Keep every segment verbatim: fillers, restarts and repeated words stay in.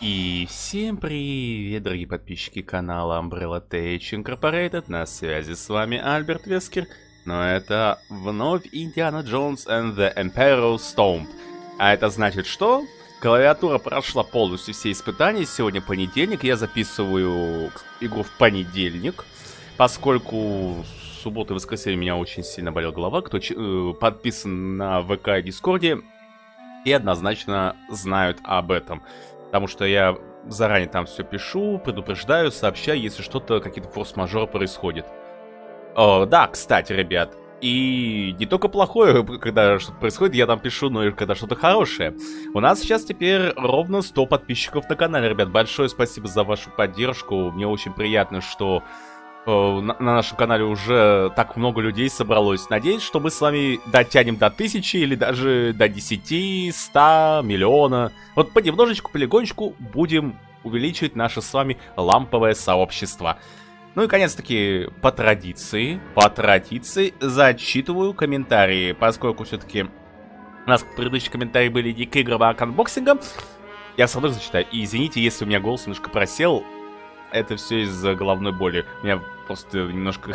И всем привет, дорогие подписчики канала Umbrella Tech Incorporated. На связи с вами Альберт Вескер. Но это вновь Индиана Джонс and the Emperor's Tomb. А это значит что? Клавиатура прошла полностью все испытания. Сегодня понедельник. Я записываю игру в понедельник. Поскольку в субботу и воскресенье у меня очень сильно болела голова. Кто э, подписан на ВК и Дискорде, и однозначно знают об этом. Потому что я заранее там все пишу, предупреждаю, сообщаю, если что-то, какие-то форс-мажоры происходят. О, да, кстати, ребят, и не только плохое, когда что-то происходит, я там пишу, но и когда что-то хорошее. У нас сейчас теперь ровно сто подписчиков на канале, ребят. Большое спасибо за вашу поддержку. Мне очень приятно, что на, на нашем канале уже так много людей собралось. Надеюсь, что мы с вами дотянем до тысячи или даже до десяти, ста, миллиона. Вот понемножечку, полигонечку будем увеличивать наше с вами ламповое сообщество. Ну и, конец-таки, по традиции, по традиции зачитываю комментарии, поскольку все-таки у нас предыдущие комментарии были не к играм, а к анбоксингам. Я все равно зачитаю. И извините, если у меня голос немножко просел. Это все из-за головной боли. У меня просто немножко...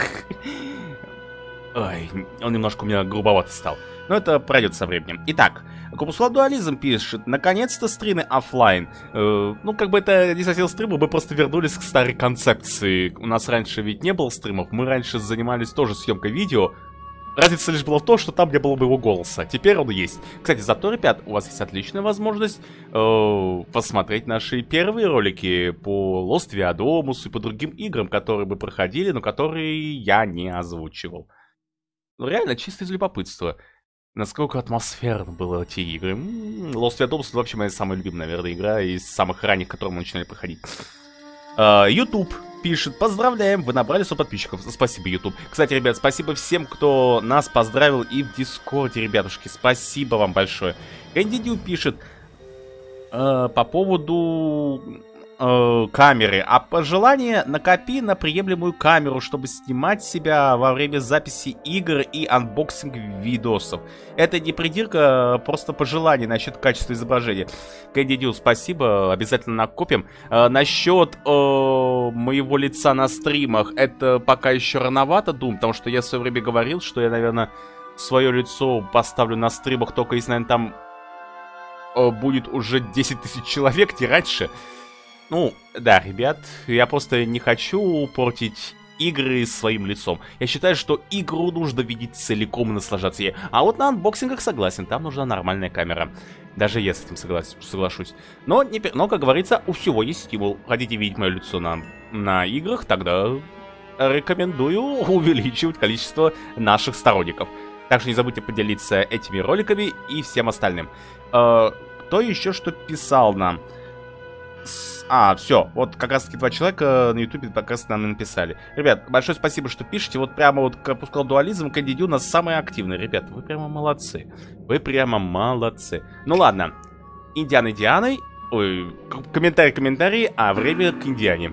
Ой, он немножко у меня грубовато стал. Но это пройдет со временем. Итак, Корпусла Дуализм пишет: наконец-то стримы оффлайн. Э, ну, как бы это не совсем стримы, мы просто вернулись к старой концепции. У нас раньше ведь не было стримов. Мы раньше занимались тоже съемкой видео. Разница лишь была в том, что там не было моего голоса. Теперь он есть. Кстати, зато, ребят, у вас есть отличная возможность э, посмотреть наши первые ролики по Lost Viadomus и по другим играм, которые мы проходили, но которые я не озвучивал. Ну, реально, чисто из любопытства. Насколько атмосферно было эти игры. М-м, Lost Viadomus — это вообще моя самая любимая, наверное, игра из самых ранних, которые мы начинали проходить. Uh, YouTube пишет: поздравляем, вы набрали сто подписчиков. Спасибо, YouTube. Кстати, ребят, спасибо всем, кто нас поздравил и в Дискорде, ребятушки. Спасибо вам большое. Кэнди Дю пишет uh, по поводу uh, камеры. А пожелание: накопи на приемлемую камеру, чтобы снимать себя во время записи игр и анбоксинг видосов. Это не придирка, просто пожелание насчет качества изображения. Кэнди Дю, спасибо, обязательно накопим. А, насчет э, моего лица на стримах, это пока еще рановато, думаю, потому что я в свое время говорил, что я, наверное, свое лицо поставлю на стримах только если, наверное, там э, будет уже десять тысяч человек, не раньше. Ну, да, ребят, я просто не хочу портить игры своим лицом. Я считаю, что игру нужно видеть целиком и наслаждаться ей. А вот на анбоксингах согласен, там нужна нормальная камера. Даже я с этим соглас... соглашусь. Но, не... Но, как говорится, у всего есть стимул. Хотите видеть мое лицо на, на играх, тогда рекомендую увеличивать количество наших сторонников. Также не забудьте поделиться этими роликами и всем остальным. Э, кто еще что писал нам? А, все, вот как раз таки два человека на ютубе как раз нам написали. Ребят, большое спасибо, что пишете. Вот прямо вот Корпусла Дуализм, Кэнди Дю у нас самые активные. Ребят, вы прямо молодцы. Вы прямо молодцы. Ну ладно, Индиана Дианой. Ой, комментарий, комментарий, а время к Индиане.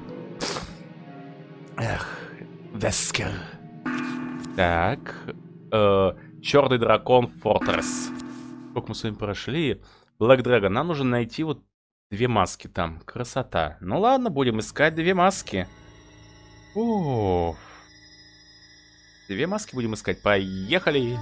Эх, Вескер. Так, э, Черный дракон Фортресс. Сколько мы с вами прошли? Black Dragon, нам нужно найти вот две маски там. Красота. Ну ладно, будем искать две маски. О, две маски будем искать. Поехали.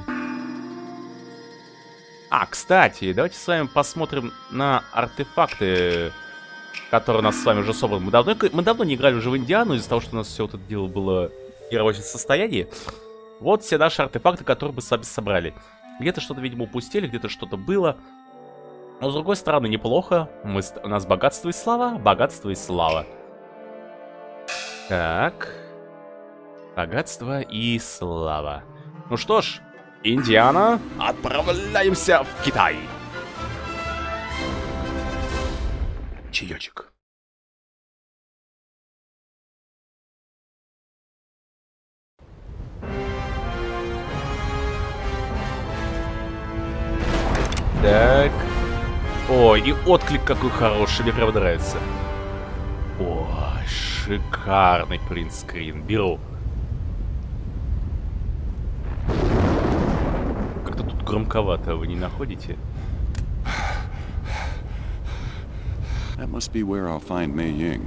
А, кстати, давайте с вами посмотрим на артефакты, которые у нас с вами уже собраны. Мы давно, мы давно не играли уже в Индиану, из-за того, что у нас все вот это дело было в рабочем состоянии. Вот все наши артефакты, которые мы с вами собрали. Где-то что-то, видимо, упустили, где-то что-то было. Но, с другой стороны, неплохо. Мы, у нас богатство и слава. Богатство и слава. Так. Богатство и слава. Ну что ж, Индиана, отправляемся в Китай. Чаечек. Так. О, и отклик какой хороший, мне прям нравится. О, шикарный принтскрин. Беру. Как-то тут громковато, вы не находите? That must be where I'll find Mei Ying.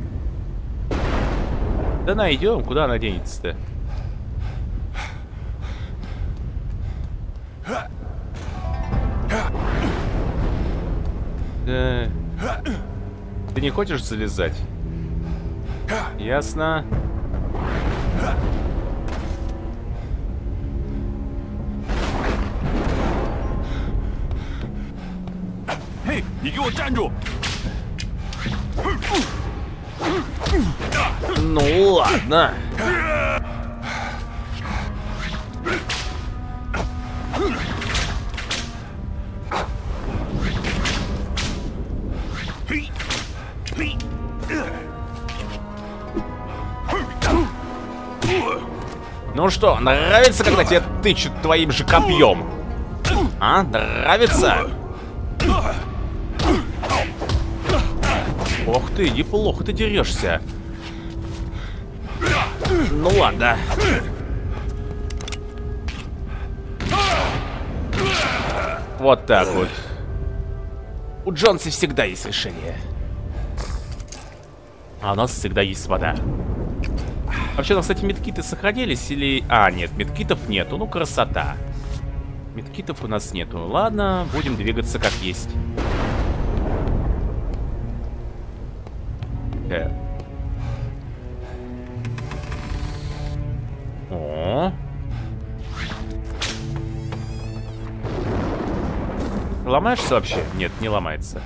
Да найдем, куда она денется-то? Да. Ты не хочешь залезать? Ясно. Эй, 你给我站住! Ну ладно. Ну что, нравится, когда тебя тычут твоим же копьем? А, нравится? Ох ты, неплохо ты дерешься. Ну ладно. Вот так вот. У Джонса всегда есть решение. А у нас всегда есть вода. Вообще, кстати, медкиты сохранились или... А, нет, медкитов нету. Ну, красота. Медкитов у нас нету. Ладно, будем двигаться как есть. Э. О. Ломаешься вообще? Нет, не ломается.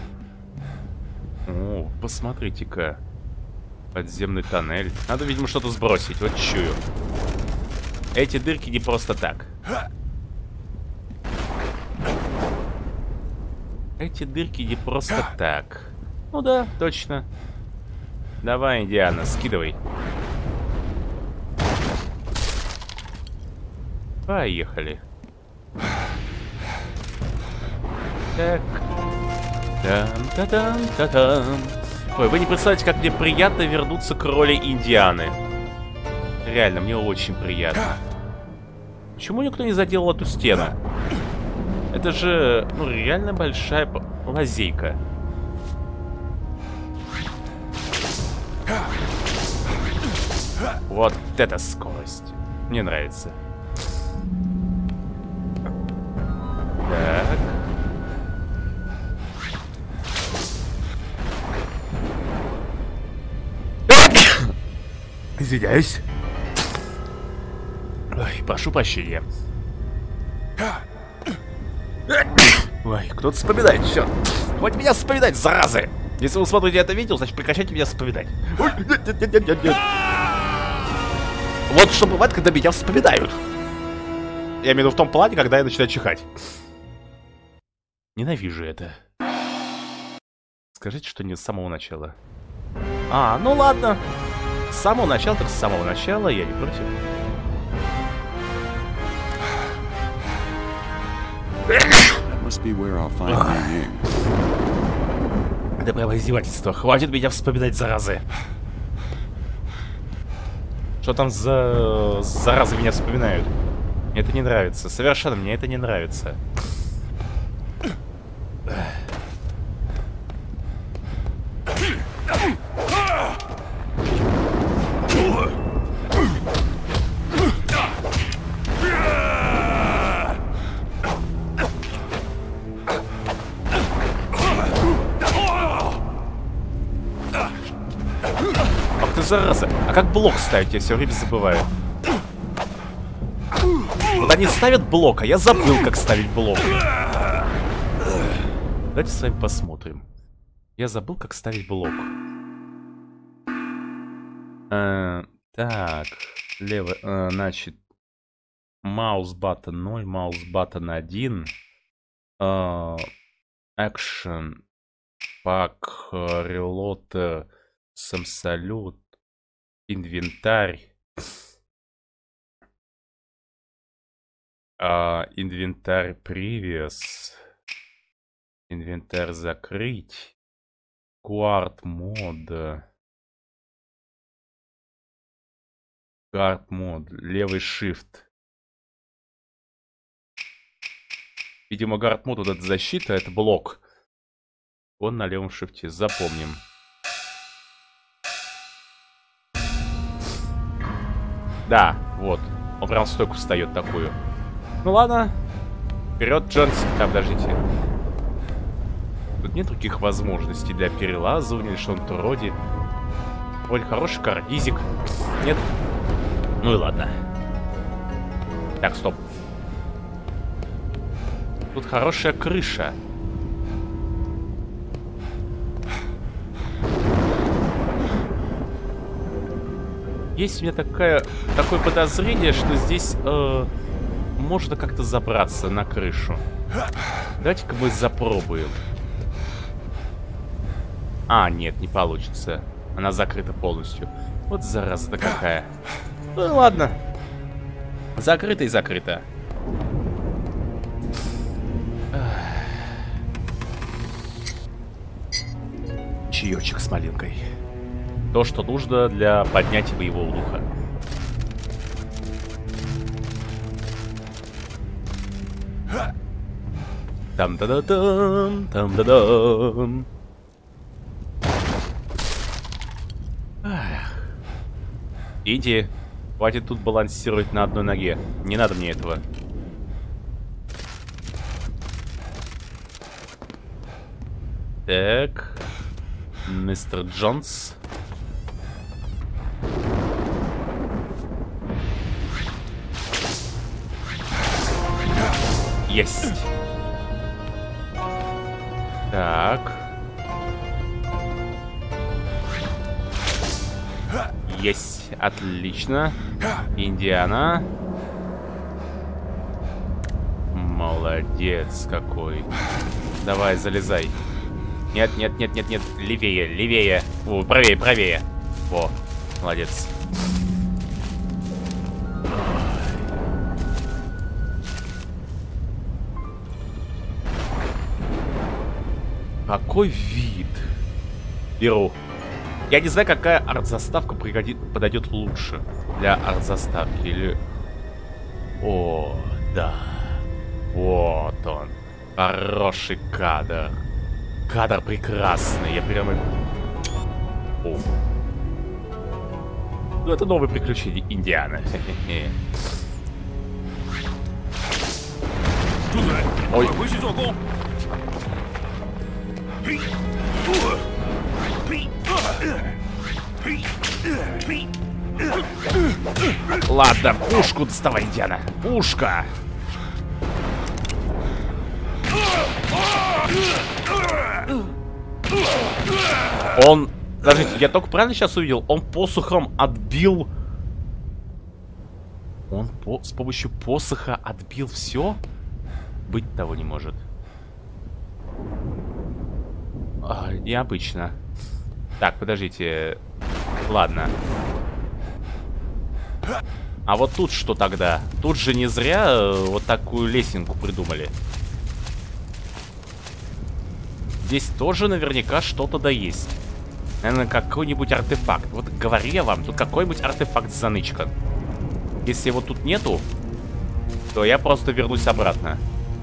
О, посмотрите-ка. Подземный тоннель. Надо, видимо, что-то сбросить. Вот чую. Эти дырки не просто так. Эти дырки не просто так. Ну да, точно. Давай, Индиана, скидывай. Поехали. Так. Там-та-там-та-там. Ой, вы не представляете, как мне приятно вернуться к роли Индианы. Реально, мне очень приятно. Почему никто не заделал эту стену? Это же, ну, реально большая лазейка. Вот это скорость. Мне нравится. Так. Извиняюсь. Ой, прошу прощения. Ой, кто-то вспоминает, черт. Хватит меня вспоминать, заразы. Если вы смотрите это видео, значит прекращайте меня вспоминать. Ой, нет, нет, нет, нет, нет. Вот что бывает, когда меня вспоминают. Я имею в виду в том плане, когда я начинаю чихать. Ненавижу это. Скажите, что не с самого начала. А, ну ладно. С самого начала, так с самого начала, я не против. Это прямо издевательство. Хватит меня вспоминать, заразы. Что там за... заразы меня вспоминают? Мне это не нравится. Совершенно мне это не нравится. Ах ты зараза. А как блок ставить? Я все время забываю. Вот они ставят блок, а я забыл, как ставить блок. Давайте с вами посмотрим. Я забыл, как ставить блок. А, так, лево, а, значит, маус баттон ноль, маус баттон один, action, пак, reload, сам салют, инвентарь, а, инвентарь previous, инвентарь закрыть, guard мод. Guard мод, левый shift. Видимо, guard мод вот эта защита, это блок. Он на левом шифте, запомним. Да, вот. Он прям в стойку встает такую. Ну ладно. Вперед, Джонс. Так, подождите. Тут нет других возможностей для перелазывания или что-то вроде. Вроде хороший карнизик. Нет? Ну и ладно. Так, стоп. Тут хорошая крыша. Есть у меня такая, такое подозрение, что здесь э, можно как-то забраться на крышу. Давайте-ка мы запробуем. А, нет, не получится. Она закрыта полностью. Вот зараза-то какая. Ну ладно. Закрыто и закрыто. Чаечек с малинкой. То, что нужно для поднятия боевого духа. Там-да-да-дам, там-да-дам. Иди. Хватит тут балансировать на одной ноге. Не надо мне этого. Так. Мистер Джонс. Есть. Так. Есть. Отлично. Индиана. Молодец какой. Давай, залезай. Нет, нет, нет, нет, нет. Левее, левее. О, правее, правее. Во, молодец. Какой вид. Беру. Я не знаю, какая арт-заставка подойдет лучше для арт-заставки. Или... О, да. Вот он. Хороший кадр. Кадр прекрасный. Я прямо... О. Ну, это новое приключение Индианы. Ой. Ладно, пушку доставай, Индиана. Пушка. Он... Подождите, я только правильно сейчас увидел? Он посохом отбил... Он по... с помощью посоха отбил все? Быть того не может. А, необычно. Так, подождите. Ладно. А вот тут что тогда? Тут же не зря вот такую лесенку придумали. Здесь тоже наверняка что-то да есть. Наверное, какой-нибудь артефакт. Вот говорю я вам, тут какой-нибудь артефакт занычка. Если его тут нету, то я просто вернусь обратно.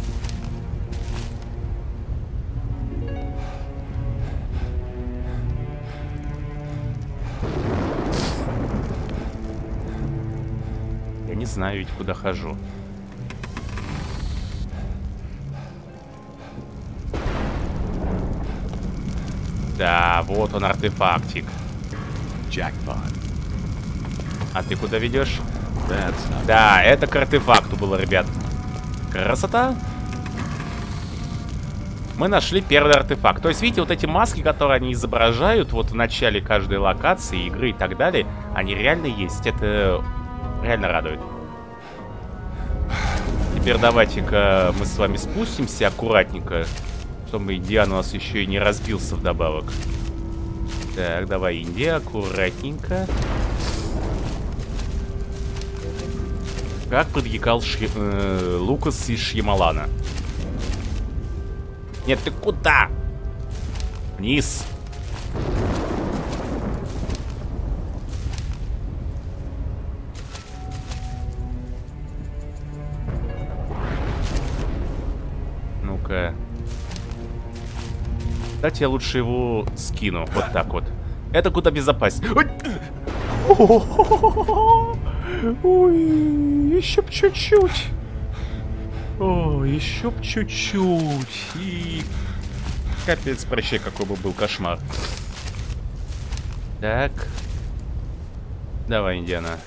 Я не знаю ведь, куда хожу. Да, вот он, артефактик. Джекпот. А ты куда ведешь? Да, это к артефакту было, ребят. Красота. Мы нашли первый артефакт. То есть, видите, вот эти маски, которые они изображают вот в начале каждой локации, игры и так далее, они реально есть. Это реально радует. Теперь давайте-ка мы с вами спустимся аккуратненько, чтобы Индиан у нас еще и не разбился вдобавок. Так, давай, Индия, аккуратненько. Как предъявлял Шри... э, Лукас из Шьямалана. Нет, ты куда? Вниз. Ну-ка. Кстати, я лучше его скину. Вот так вот. Это куда безопаснее. Ой, еще б чуть-чуть. О, еще б чуть-чуть. И... Капец, прощай, какой бы был кошмар. Так. Давай, Индиана.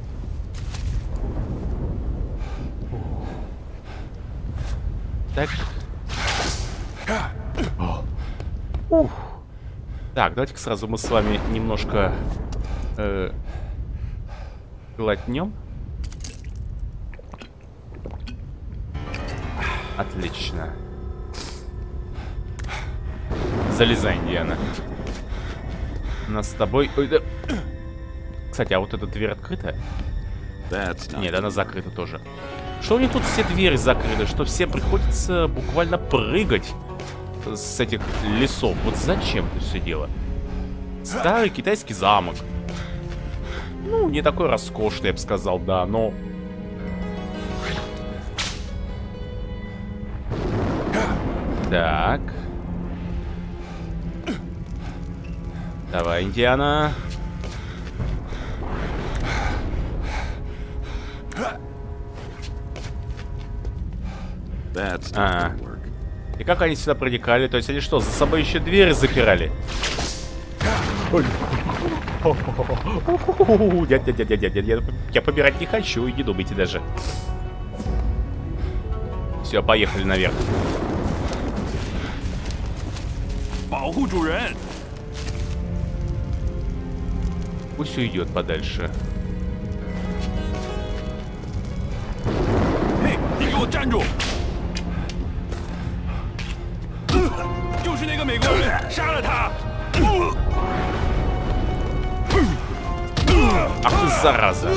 Так. Ух. Так, давайте-ка сразу мы с вами немножко э, глотнем. Отлично. Залезай, Индиана. У нас с тобой... Ой, да... Кстати, а вот эта дверь открыта? Нет, она закрыта тоже. Что у них тут все двери закрыты? Что всем приходится буквально прыгать с этих лесов? Вот зачем это все дело? Старый китайский замок. Ну, не такой роскошный, я бы сказал, да, но... Так. Давай, Индиана. А. И как они сюда проникали? То есть они что, за собой еще двери запирали? Нет, нет, нет, нет, нет, нет, я побирать не хочу, и не думайте даже. Все, поехали наверх. Пусть уйдет подальше. Ах ты, зараза!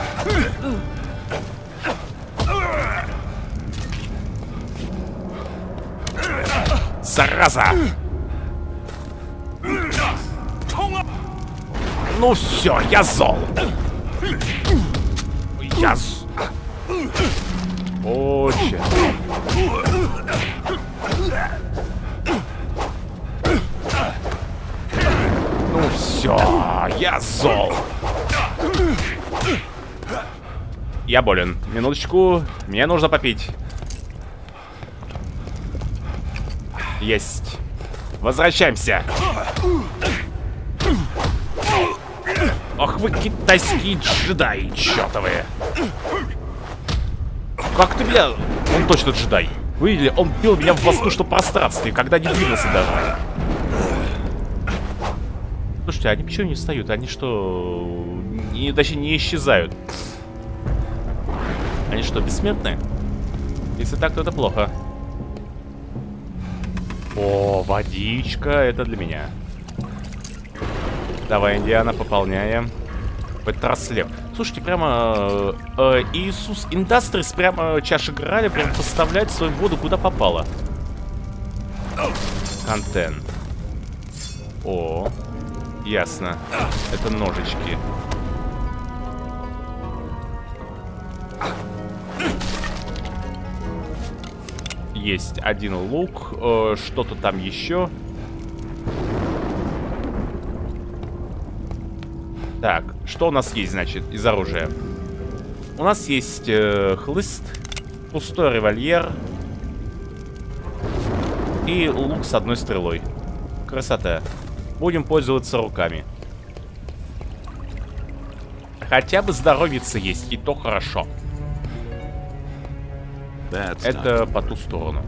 Зараза! Ну все, я зол! Я з... Очень. Ну все, я зол. Я болен. Минуточку. Мне нужно попить. Есть. Возвращаемся. Ах вы китайские джедаи, чертовые. Как ты меня... Он точно джедай. Вы видели, он бил меня в воздушном пространстве, когда не двигался даже. Слушайте, они почему не встают? Они что... Не, точнее, не исчезают. Они что, бессмертны? Если так, то это плохо. О, водичка, это для меня. Давай, Индиана, пополняем. Петрослеп. Слушайте, прямо э, Иисус Индастрис, прямо чаши Граля, прямо поставляет свою воду куда попало. Контент. О, ясно. Это ножички. Есть один лук, э, что-то там еще. Так, что у нас есть, значит, из оружия? У нас есть э, хлыст, пустой револьвер и лук с одной стрелой. Красота. Будем пользоваться руками. Хотя бы здоровиться есть, и то хорошо. Это по ту сторону.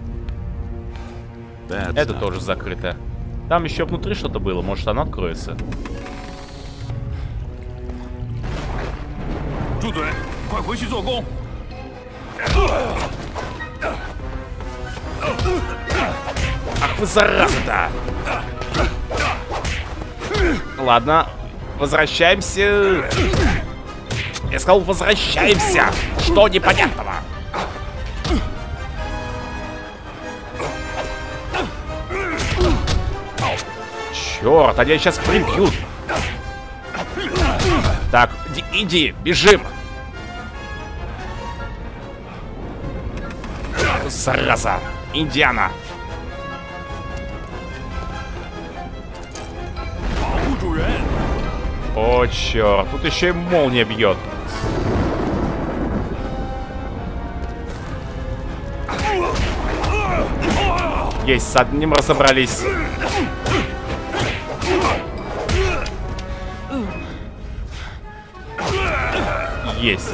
Это тоже закрыто. Там еще внутри что-то было, может оно откроется. Ах вы зараза-то! Ладно, возвращаемся. Я сказал, возвращаемся. Что непонятного? Черт, они сейчас прибьют. Так, иди, иди, бежим. Зараза, Индиана. О, черт, тут еще и молния бьет. Есть, с одним разобрались. Есть.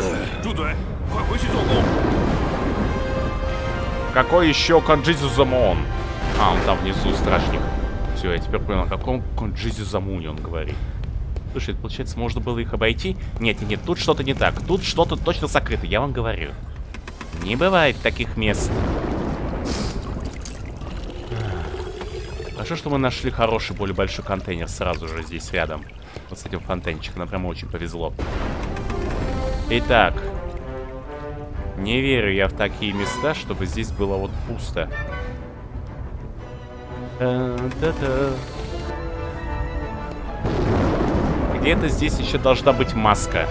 Какой еще Конджизу-Замон? А, он там внизу, страшник. Все, я теперь понял, о каком Конджизу-Замуне он говорит. Слушай, это, получается, можно было их обойти? Нет, нет, нет, тут что-то не так. Тут что-то точно сокрыто, я вам говорю. Не бывает таких мест. Хорошо, что мы нашли хороший, более большой контейнер сразу же здесь рядом. Вот с этим фонтанчиком. Нам прямо очень повезло. Итак. Не верю я в такие места, чтобы здесь было вот пусто. Где-то здесь еще должна быть маска.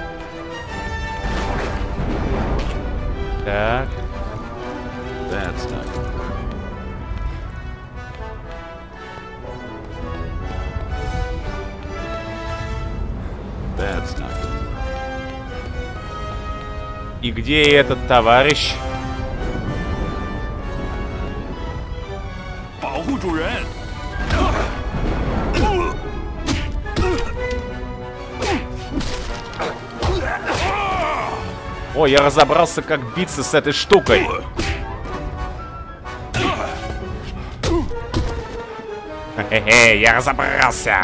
Так. That's not gonna work. That's not gonna work. И где этот товарищ? 保护主人。 О, я разобрался, как биться с этой штукой. Хе-хе, я разобрался.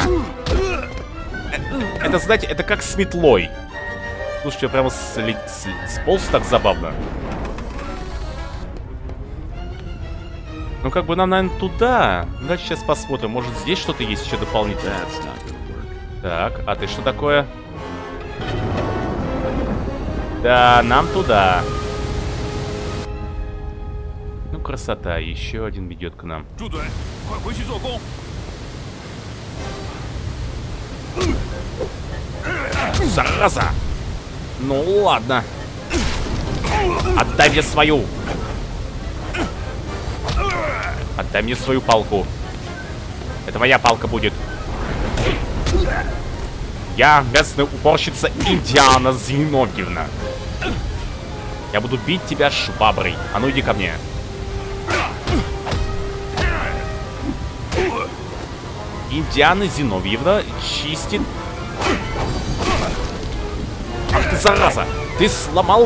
Это, знаете, это как с метлой. Слушайте, я прямо сли... сполз так забавно. Ну, как бы нам, наверное, туда. Давайте сейчас посмотрим. Может, здесь что-то есть еще дополнительное. Так, а ты что такое? Да, нам туда. Ну, красота. Еще один ведет к нам. Зараза! Ну ладно. Отдай мне свою. Отдай мне свою палку. Это моя палка будет. Я местная уборщица Индиана Зиновьевна. Я буду бить тебя шваброй. А ну иди ко мне. Индиана Зиновьевна чистит. Ах ты, зараза! Ты сломал...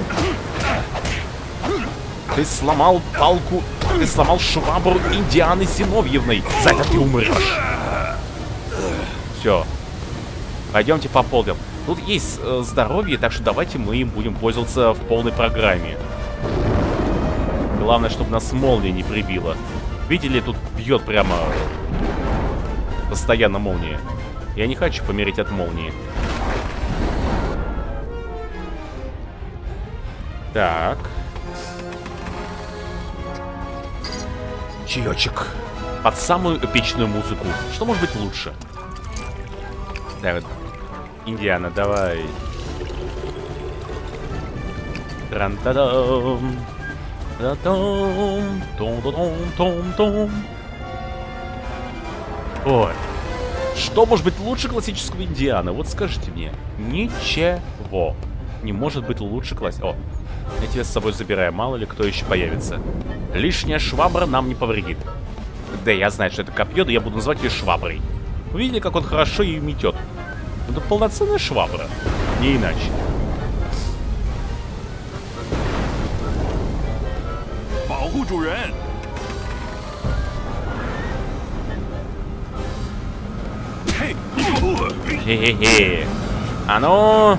Ты сломал палку... Ты сломал швабру Индианы Зиновьевной. За это ты умрешь. Все. Пойдемте пополним. Тут есть э, здоровье, так что давайте мы им будем пользоваться в полной программе. Главное, чтобы нас молния не прибила. Видели, тут бьет прямо... Постоянно молния. Я не хочу помереть от молнии. Так. Чаечек. Под самую эпичную музыку. Что может быть лучше? Да, вот. Индиана, давай. Тран-та-дам. Та-дам. Том-том-том-том-том. Ой. Что может быть лучше классического Индиана? Вот скажите мне. Ничего. Не может быть лучше класс... О, я тебя с собой забираю. Мало ли кто еще появится. Лишняя швабра нам не повредит. Да, я знаю, что это копье, да я буду называть ее шваброй. Вы видели, как он хорошо ее метет? Это полноценная швабра. Не иначе. Хе-хе-хе. А ну...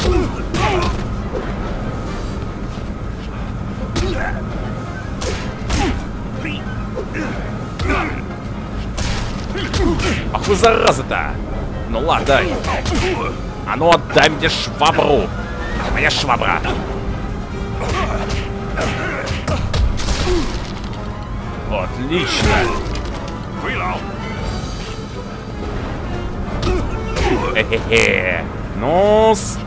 Ах вы зараза-то! Ну ладно, дай. А ну отдай мне швабру! Это моя швабра! Отлично! Хе-хе-хе! Ну-с!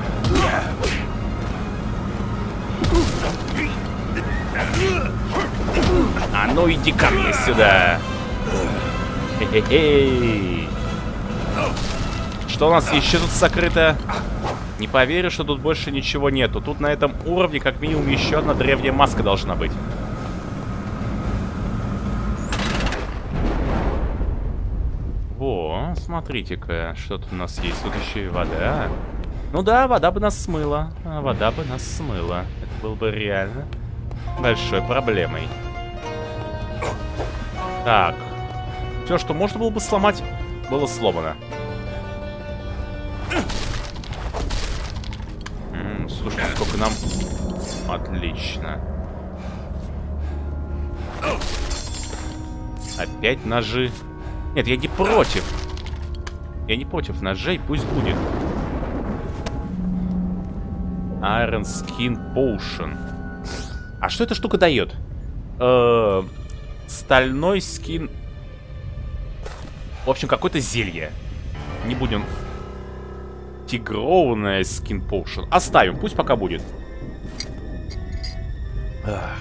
А ну иди ко мне сюда! Хе-хе-хе! Что у нас еще тут сокрыто? Не поверю, что тут больше ничего нету. Тут на этом уровне как минимум еще одна древняя маска должна быть. О, смотрите-ка, что тут у нас есть. Тут еще и вода. Ну да, вода бы нас смыла. Вода бы нас смыла. Это было бы реально большой проблемой. Так. Все, что можно было бы сломать, было сломано. М-м, слушайте, сколько нам... Отлично. Опять ножи. Нет, я не против. Я не против ножей, пусть будет. Iron Skin Potion. А что эта штука дает? Э-э, стальной скин. В общем, какое-то зелье. Не будем. Тигрованная скин Potion. Оставим, пусть пока будет. Ах.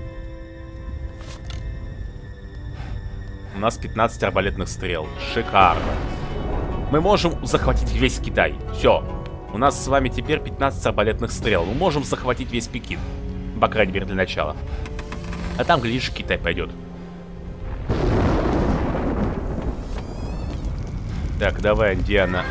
У нас пятнадцать арбалетных стрел. Шикарно. Мы можем захватить весь Китай. Все. У нас с вами теперь пятнадцать арбалетных стрел. Мы можем захватить весь Пекин. По крайней мере, для начала. А там, глядишь, Китай пойдет. Так, давай, Диана.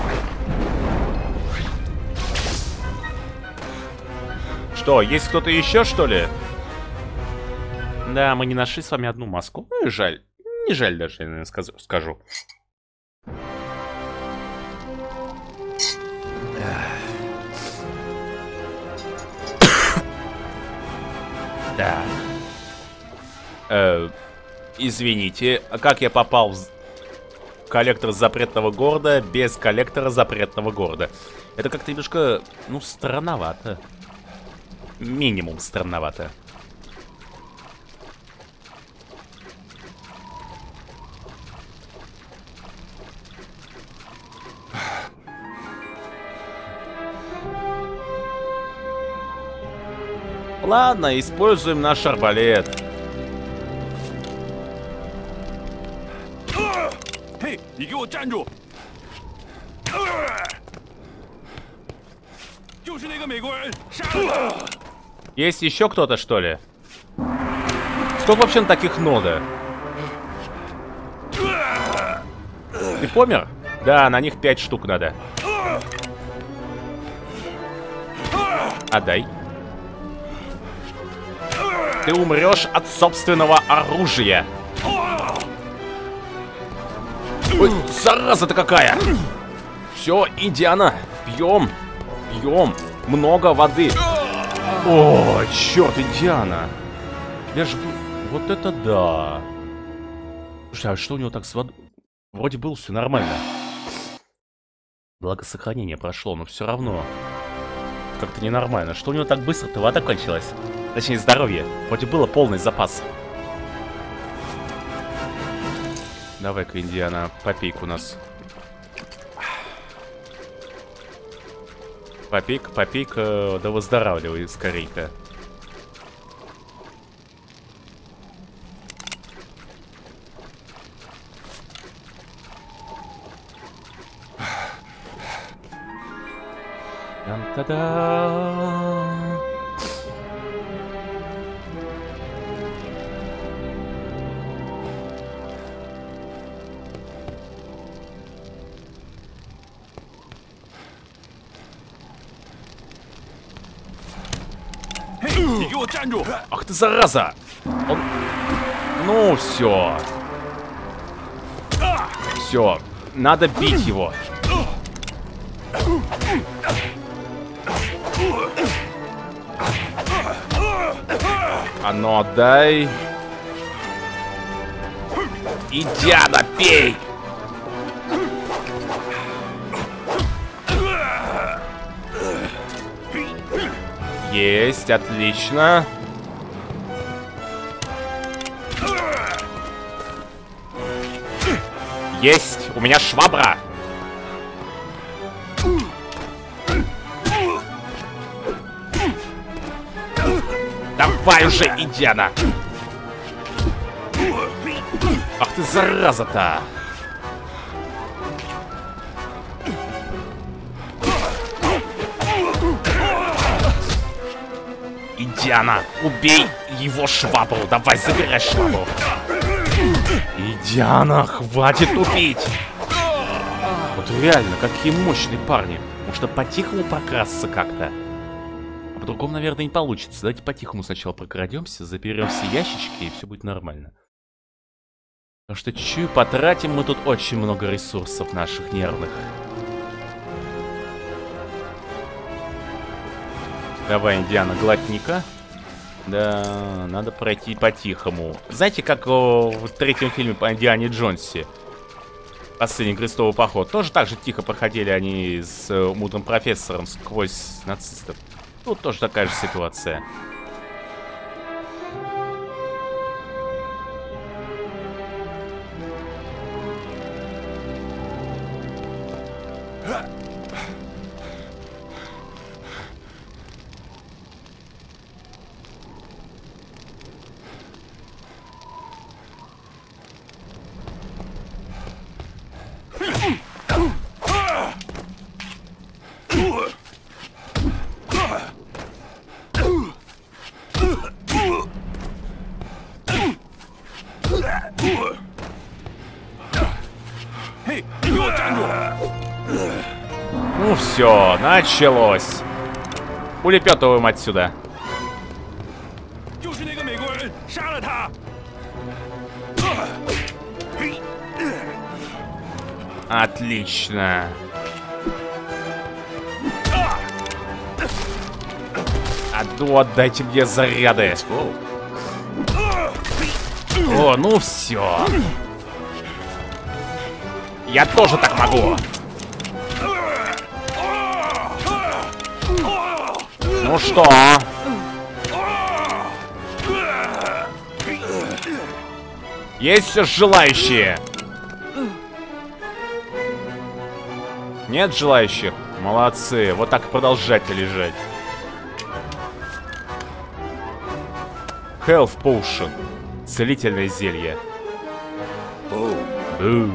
Что, есть кто-то еще, что ли? Да, мы не нашли с вами одну маску. Ну, жаль. Не жаль даже, я, наверное, скажу. Так. Э, извините, а как я попал в коллектор запретного города без коллектора запретного города? Это как-то немножко, ну, странновато. Минимум странновато. Ладно, используем наш арбалет. Эй, ты给我站住! Есть еще кто-то, что ли? Сколько вообще на таких нода? Ты помер? Да, на них пять штук надо. Отдай. Ты умрешь от собственного оружия. Ой, зараза-то какая! Все, Индиана, пьем, пьем, много воды. О, черт, Индиана. Я ж... Вот это да. Слушай, а что у него так с водой? Вроде было все нормально. Благо сохранение прошло, но все равно. Как-то ненормально. Что у него так быстро-то вода кончилась? Точнее, здоровье. Вроде было полный запас. Давай-ка, Индиана, попей-ка у нас. Попей-ка, попей-ка, да выздоравливай скорей-ка. Та-да! Ах ты зараза! Он... Ну все. Все. Надо бить его. А ну отдай. Индиана, пей! Есть, отлично. Есть, у меня швабра. Давай уже, Индиана. Ах ты зараза-то. Индиана, убей его швабру. Давай, забирай швабру. Индиана, хватит тупить. Реально, какие мощные парни. Может, по-тихому прокрасться как-то? А по-другому, наверное, не получится. Давайте по-тихому сначала прокрадемся, заберем все ящички, и все будет нормально. Потому что чую, потратим мы тут очень много ресурсов наших нервных. Давай, Индиана, глотника. Да, надо пройти по-тихому. Знаете, как о, в третьем фильме по Индиане Джонсе? Последний крестовый поход. Тоже так же тихо проходили они с э, мудрым профессором сквозь нацистов. Тут тоже такая же ситуация. Ну все, началось. Улепетываем отсюда. Отлично. А ну отдайте мне заряды. О, ну все. Я тоже так могу. Ну что? Есть все желающие? Нет желающих? Молодцы. Вот так и продолжайте лежать. Health Potion. Целительное зелье. Бу.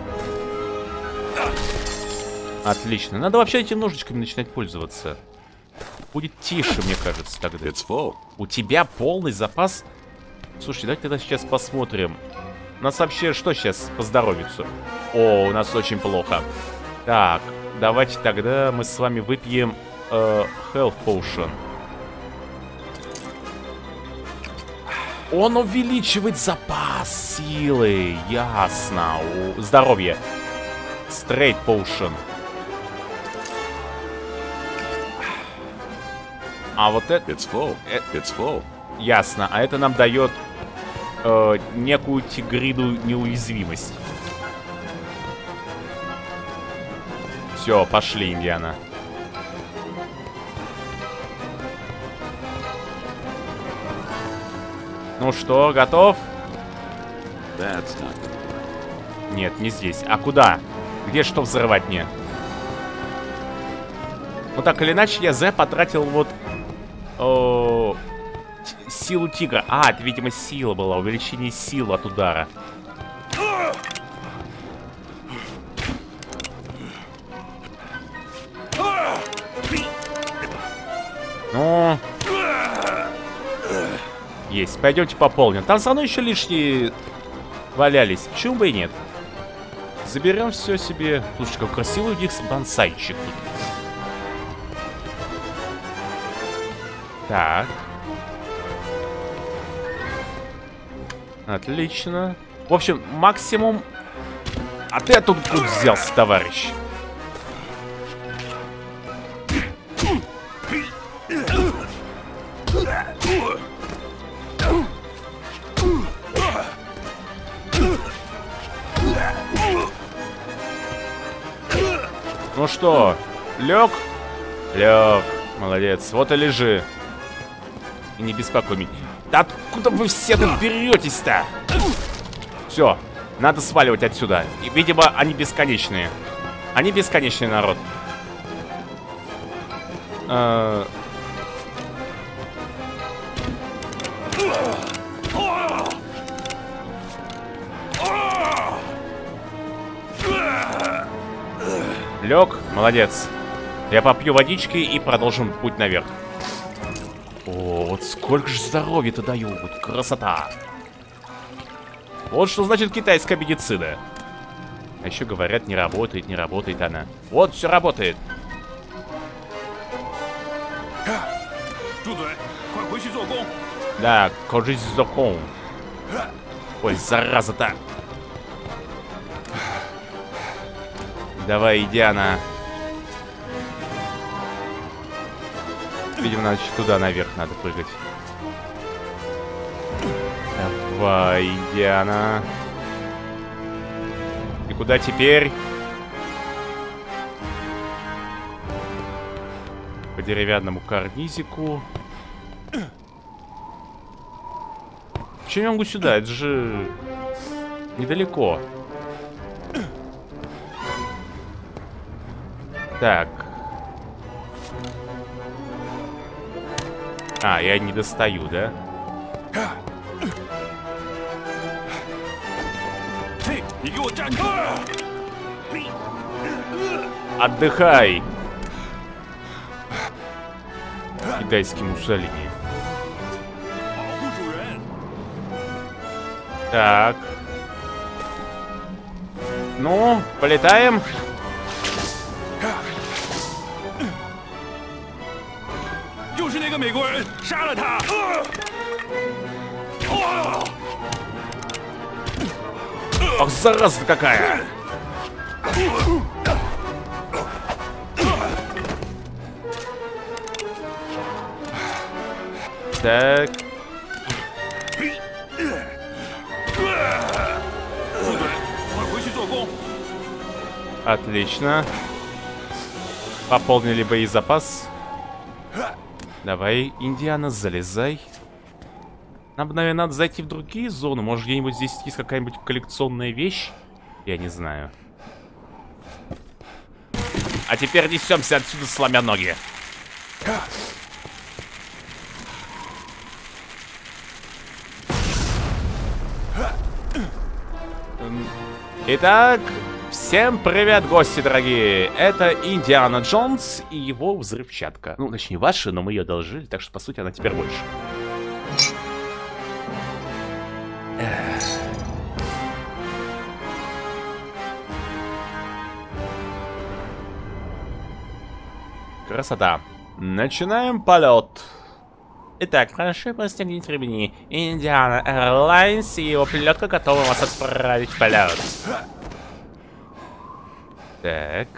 Отлично. Надо вообще этими ножичками начинать пользоваться. Будет тише, мне кажется, тогда. У тебя полный запас. Слушайте, давайте тогда сейчас посмотрим. У нас вообще что сейчас по здоровицу? О, у нас очень плохо. Так, давайте тогда мы с вами выпьем э, Health Potion. Он увеличивает запас силы. Ясно. У... Здоровье. Straight Potion. А вот это... It's full. It's full. Ясно. А это нам дает э, некую тигриду неуязвимость. Все, пошли, Индиана. Ну что, готов? Нет, не здесь. А куда? Где что взрывать мне? Ну так или иначе, я З потратил вот о, силу тигра. А, это, видимо, сила была. Увеличение силы от удара. Ну... Есть. Пойдемте пополним. Там со мной еще лишние валялись. Почему бы и нет? Заберем все себе. Слушай, как красивый у них бонсайчик. Так. Отлично. В общем, максимум... А ты оттуда тут взялся, товарищ. Ну что, лег? Лег. Молодец. Вот и лежи. И не беспокой меня. Да откуда вы все тут беретесь-то? Все, надо сваливать отсюда. И, видимо, они бесконечные. Они бесконечный народ. А... Лег, молодец. Я попью водички и продолжим путь наверх. О, вот сколько же здоровья-то дают. Красота. Вот что значит китайская медицина. А еще говорят, не работает, не работает она. Вот, все работает. Да, кажись, закон. Ой, зараза-то. Давай, Индиана. Видимо, значит, туда наверх надо прыгать. Давай, Индиана. И куда теперь? По деревянному карнизику. Почему я могу сюда? Это же недалеко. Так. А, я не достаю, да? Отдыхай! Китайский Муссолини. Так. Ну, полетаем. Ах, зараза какая! Так. Отлично. Пополнили боезапас. Давай, Индиана, залезай. Нам, наверное, надо зайти в другие зоны. Может, где-нибудь здесь есть какая-нибудь коллекционная вещь? Я не знаю. А теперь несемся отсюда, сломя ноги. Итак, всем привет, гости дорогие. Это Индиана Джонс и его взрывчатка. Ну, точнее, ваша, но мы ее одолжили, так что, по сути, она теперь больше. Красота. Начинаем полет. Итак, прошу пристегнуть ремни. Индиана Airlines и его пилотка готова вас отправить в полет. Так.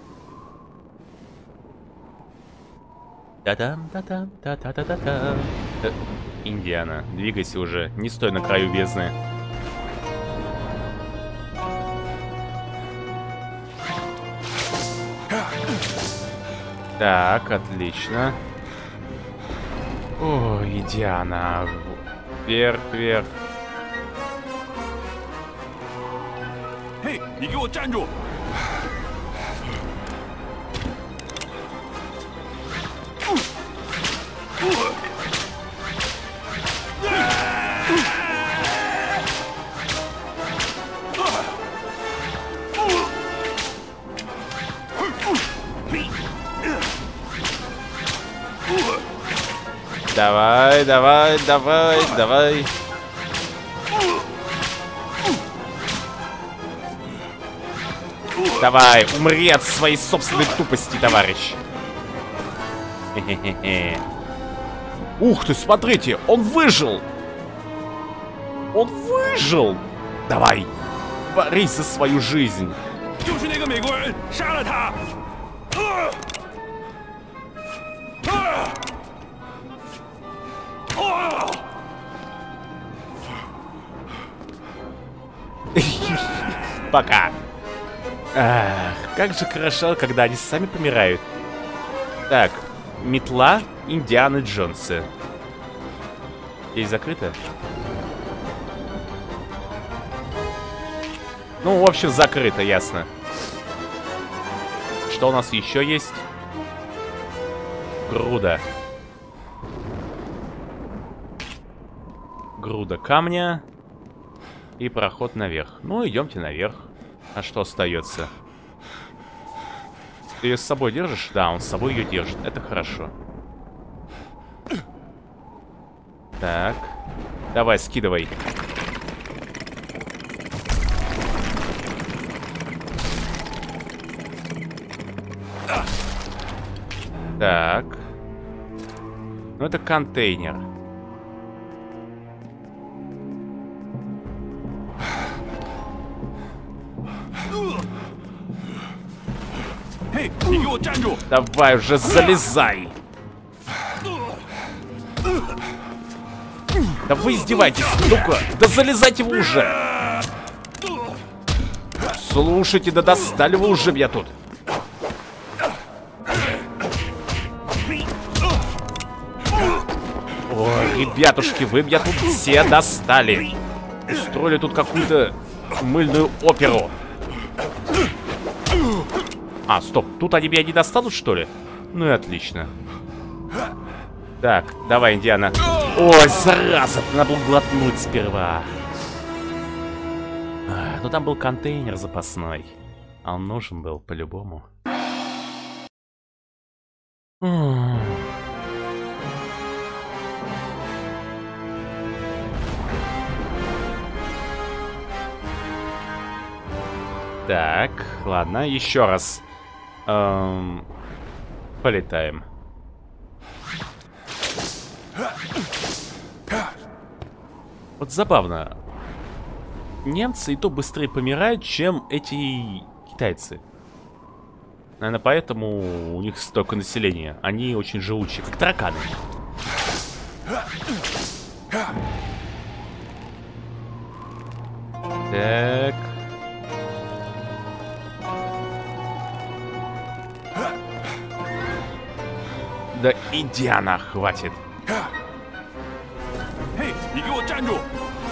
Та-дам, та-дам, та-та-та-та-та. Индиана, двигайся уже, не стой на краю бездны. Так, отлично. Ой, Индиана. Вверх, вверх. Эй, 你给我站住! Давай, давай, давай, давай. Давай, умри от своей собственной тупости, товарищ. Хе-хе-хе. Ух ты, смотрите, он выжил. Он выжил. Давай, борись за свою жизнь. Пока. Ах, как же хорошо, когда они сами помирают. Так, метла Индианы Джонса. Здесь закрыто? Ну, в общем, закрыто, ясно. Что у нас еще есть? Груда. Груда камня. И проход наверх. Ну, идемте наверх. А что остается? Ты ее с собой держишь? Да, он с собой ее держит. Это хорошо. Так. Давай, скидывай. Так. Ну, это контейнер. Эй,你给我站住！ Давай уже залезай. Да вы издеваетесь, ну-ка, да залезайте вы уже. Слушайте, да достали вы уже меня тут. Ой, ребятушки, вы меня тут все достали. Устроили тут какую-то мыльную оперу. А, стоп, тут они меня не достанут, что ли? Ну и отлично. Так, давай, Индиана. Ой, зараза, надо было глотнуть сперва. А, ну там был контейнер запасной. А он нужен был по-любому. Так, ладно, еще раз. Эм, полетаем. Вот забавно. Немцы и то быстрее помирают, чем эти китайцы. Наверное, поэтому у них столько населения. Они очень живучие, как тараканы. Так. Да Индиана, хватит. Эй, 你给我站住！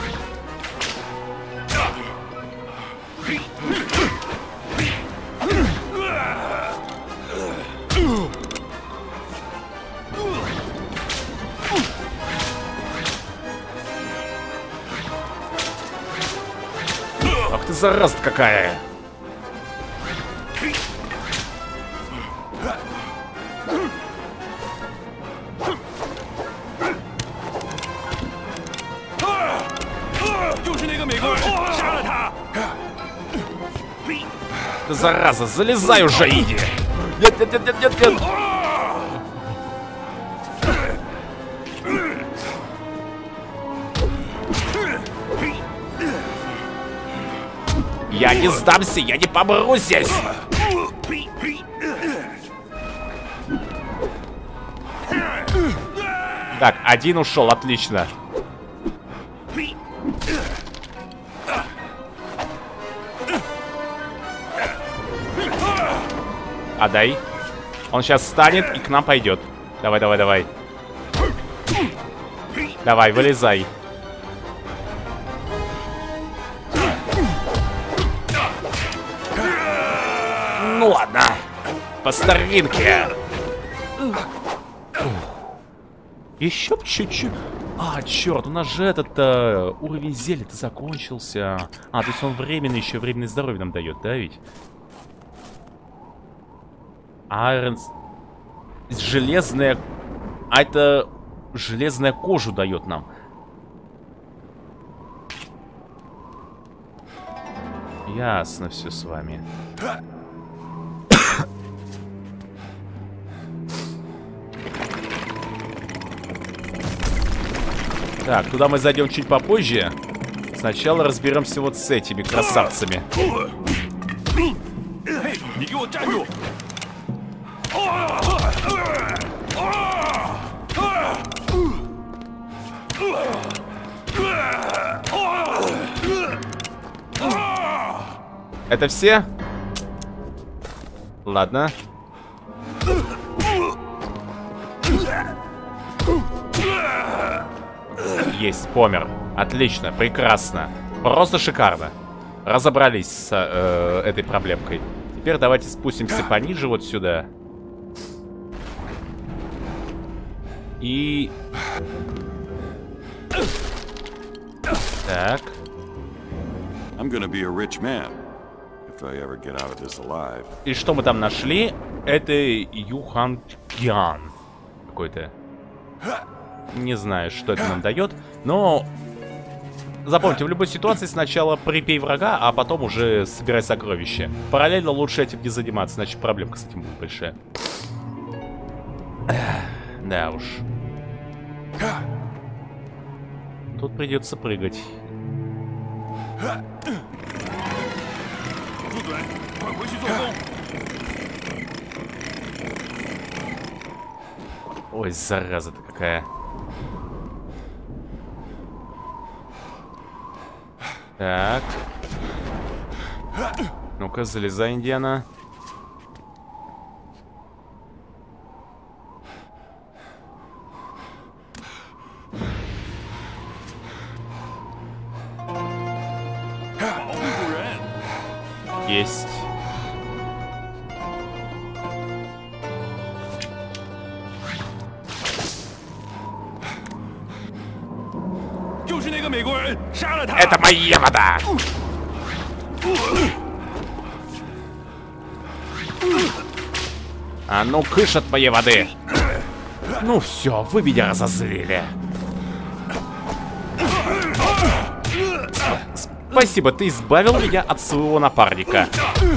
Ах ты зараза какая! Да зараза, залезай уже, иди! Нет, нет, нет, нет, нет, нет! Я не сдамся, я не помру здесь! Так, один ушел, отлично. Отдай. Он сейчас встанет и к нам пойдет. Давай, давай, давай. Давай, вылезай. Ну ладно. По старинке. Еще б чуть-чуть. А, черт, у нас же этот э, уровень зелья-то закончился. А, то есть он временный, еще временное здоровье нам дает, да ведь? Айронс. Железная. А это железная кожу дает нам. Ясно все с вами. Так, туда мы зайдем чуть попозже. Сначала разберемся вот с этими красавцами. Это все? Ладно. Есть, помер. Отлично, прекрасно. Просто шикарно. Разобрались с э, этой проблемкой. Теперь давайте спустимся пониже вот сюда. И... Так. I'm gonna be a rich man if I ever get out of this alive. И что мы там нашли? Это Юхан Киан какой-то. Не знаю, что это нам дает, но запомните, в любой ситуации сначала припей врага, а потом уже собирай сокровища. Параллельно лучше этим не заниматься, иначе проблемка с этим будет большая. Да уж. Тут придется прыгать. Ой, зараза-то какая. Так. Ну-ка, залезай, Индиана. Есть. Это моя вода! А ну, кыш от моей воды! Ну все, вы меня разозлили. Спасибо, ты избавил меня от своего напарника.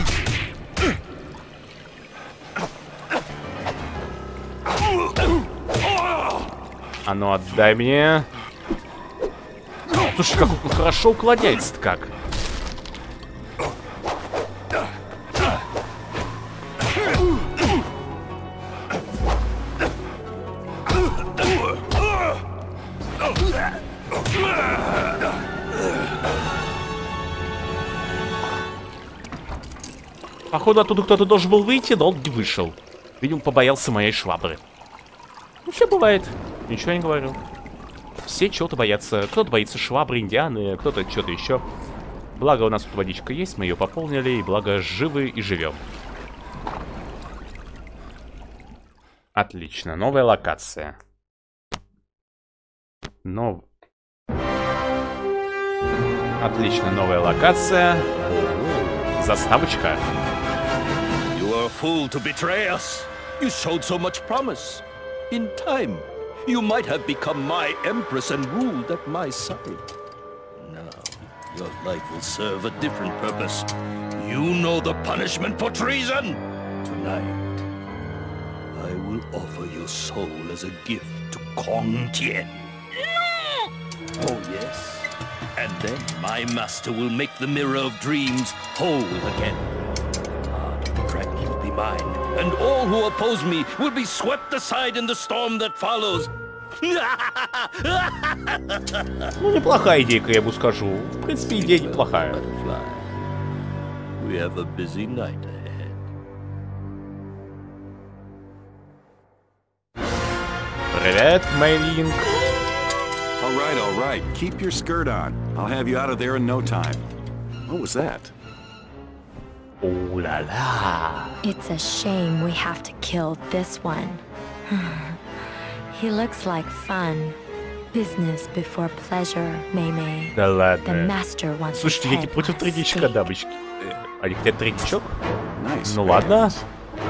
А ну, отдай мне. Слушай, как он хорошо уклоняется-то как. Походу, оттуда кто-то должен был выйти, но он не вышел. Видимо, побоялся моей швабры. Ну, все бывает. Ничего не говорю. Все чего-то боятся. Кто-то боится швабры, Индианы, кто-то что-то еще. Благо, у нас тут водичка есть, мы ее пополнили, и благо, живы и живем. Отлично. Новая локация. Нов... Отлично, новая локация. Заставочка. You are a fool to betray us. You showed so much promise. In time, you might have become my empress and ruled at my side. Now, your life will serve a different purpose. You know the punishment for treason. Tonight, I will offer your soul as a gift to Kong Tien. Oh, yes. And then my master will make the Mirror of Dreams whole again. Heart of the dragon will be mine, and all who oppose me will be swept aside in the storm that follows. Ну, неплохая идейка, я бы скажу. В принципе, идея неплохая. We have a busy night ahead. Привет, Мэйлинг. All right, all right. Keep your skirt on. I'll have you out of there in no time. What was that? Ooh-la-la. It's a shame we have to kill this one. He looks like fun. Business before pleasure, Mei-Mei. Да The ладно. master wants his Слушайте, я не head против on a тройничка, stake. дамочки. Они хотят тройничок? Nice. Ну very ладно. nice.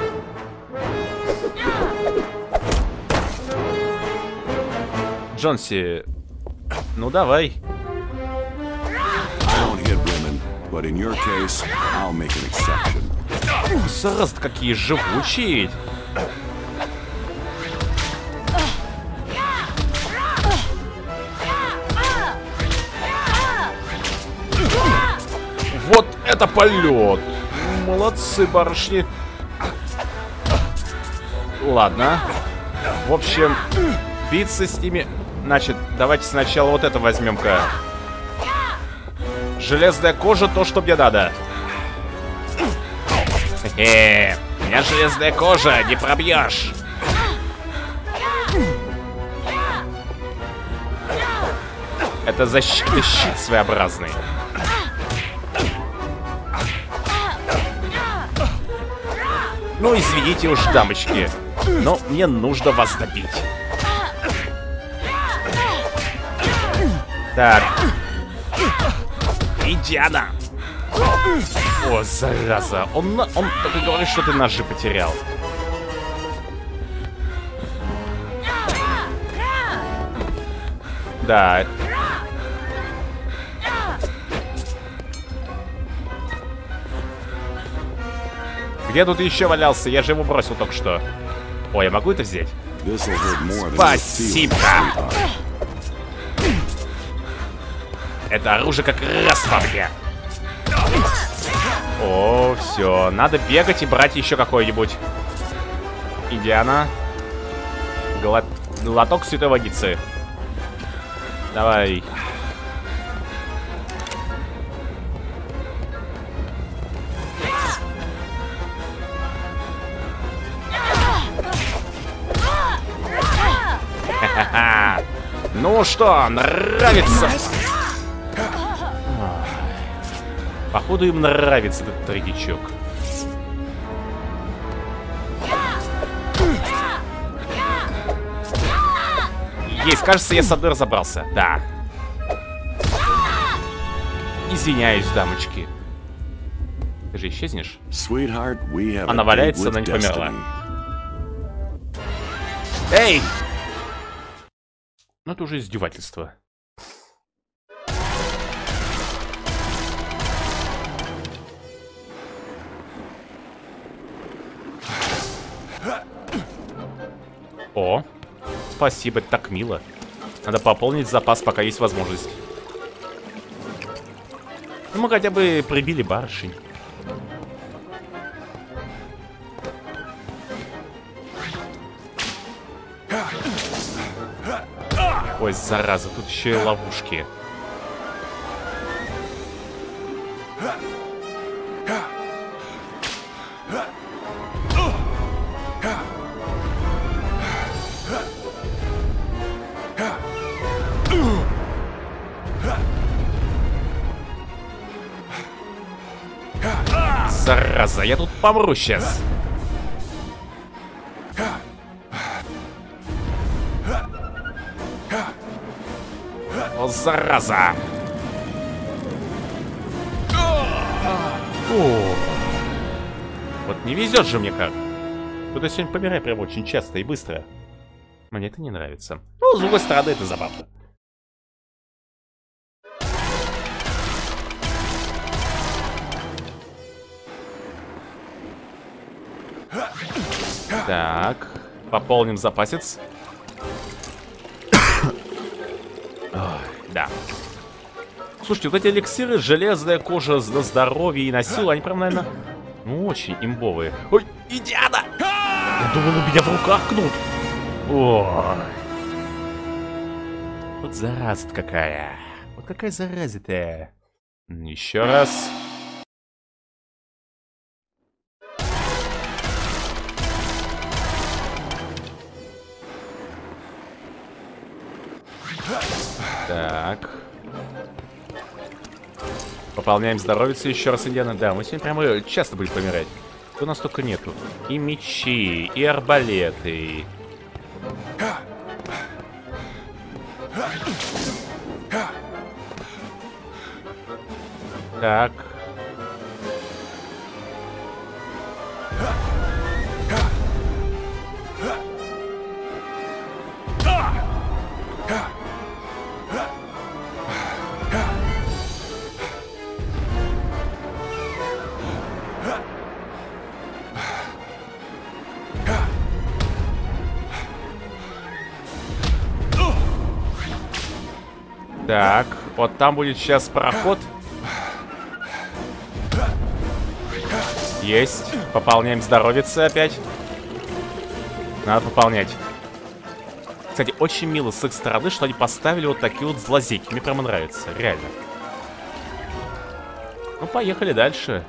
Джонси, ну давай. I don't hit women, but in your case, I'll make an exception. Ух, зараза, какие живучие. Вот это полет. Молодцы, барышни. Ладно. В общем, биться с ними... Значит, давайте сначала вот это возьмем-ка. Железная кожа, то, что мне надо. Хе-хе. У меня железная кожа, не пробьешь. Это защитный щит своеобразный. Ну, извините уж, дамочки, но мне нужно вас добить. Так. Индиана. О, зараза. Он, на- он только говорит, что ты ножи потерял. Да. Где тут еще валялся? Я же его бросил только что. Ой, я могу это взять? This'll hurt more than you'll feel, Спасибо. sweetheart. Это оружие как раз по мне. О, все. Надо бегать и брать еще какой-нибудь. Индиана. Глот... Глоток святой водицы. Давай. Ха-ха-ха. Ну что, нравится? Походу им нравится этот трагичок. Есть, кажется, я с одной разобрался. Да. Извиняюсь, дамочки. Ты же исчезнешь? Sweetheart, we have Она a date валяется, with она не померла. destiny. Эй! Ну это уже издевательство. О, спасибо, это так мило. Надо пополнить запас, пока есть возможность. Ну, мы хотя бы прибили барышень. Ой, зараза, тут еще и ловушки. Зараза, я тут помру сейчас. О, зараза. О. Вот не везет же мне как. Кто-то сегодня помирает прям очень часто и быстро. Мне это не нравится. Ну, с другой стороны, это забавно. Так, пополним запасец. Да. Слушайте, вот эти эликсиры, железная кожа на здоровье и на силу, они прям, наверное, ну, очень имбовые. Ой, Индиана! Я думал, у меня в руках кнут. Ой. Вот зараза-то какая. Вот какая зараза-то. Еще раз. Так. Пополняем здоровье еще раз, Индиана. Да, мы сегодня прямо часто будем помирать. У нас только нету. И мечи, и арбалеты. Так. Так, вот там будет сейчас проход. Есть. Пополняем здоровьице опять. Надо пополнять. Кстати, очень мило с их стороны, что они поставили вот такие вот лазейки. Мне прямо нравится, реально. Ну, поехали дальше.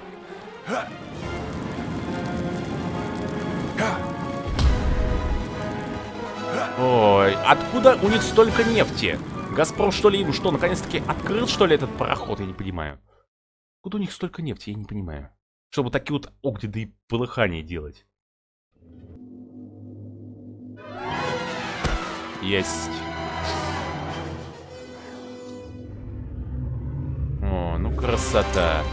Ой, откуда у них столько нефти? Газпром, что ли, им что, наконец-таки открыл, что ли, этот пароход? Я не понимаю. Откуда у них столько нефти? Я не понимаю. Чтобы такие вот огненные полыхания делать. Есть. О, ну красота.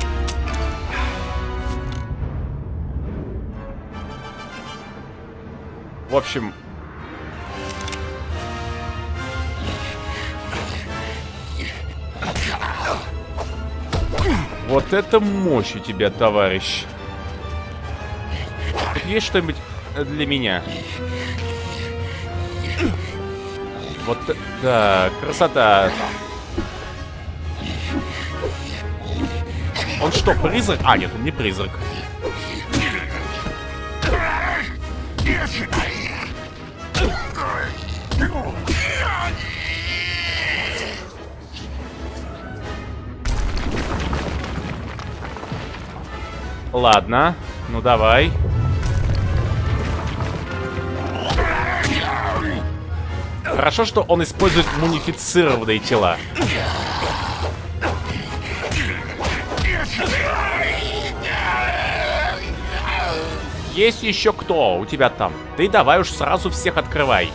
В общем... Вот это мощь у тебя, товарищ. Тут есть что-нибудь для меня? Вот, да, красота. Он что, призрак? А, нет, он не призрак. Ладно, ну давай. Хорошо, что он использует мумифицированные тела. Есть еще кто у тебя там? Ты давай уж сразу всех открывай.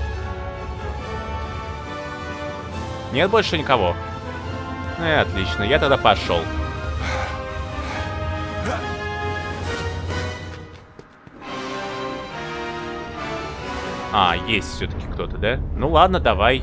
Нет больше никого? Ну и отлично, я тогда пошел. А, есть все-таки кто-то, да? Ну ладно, давай.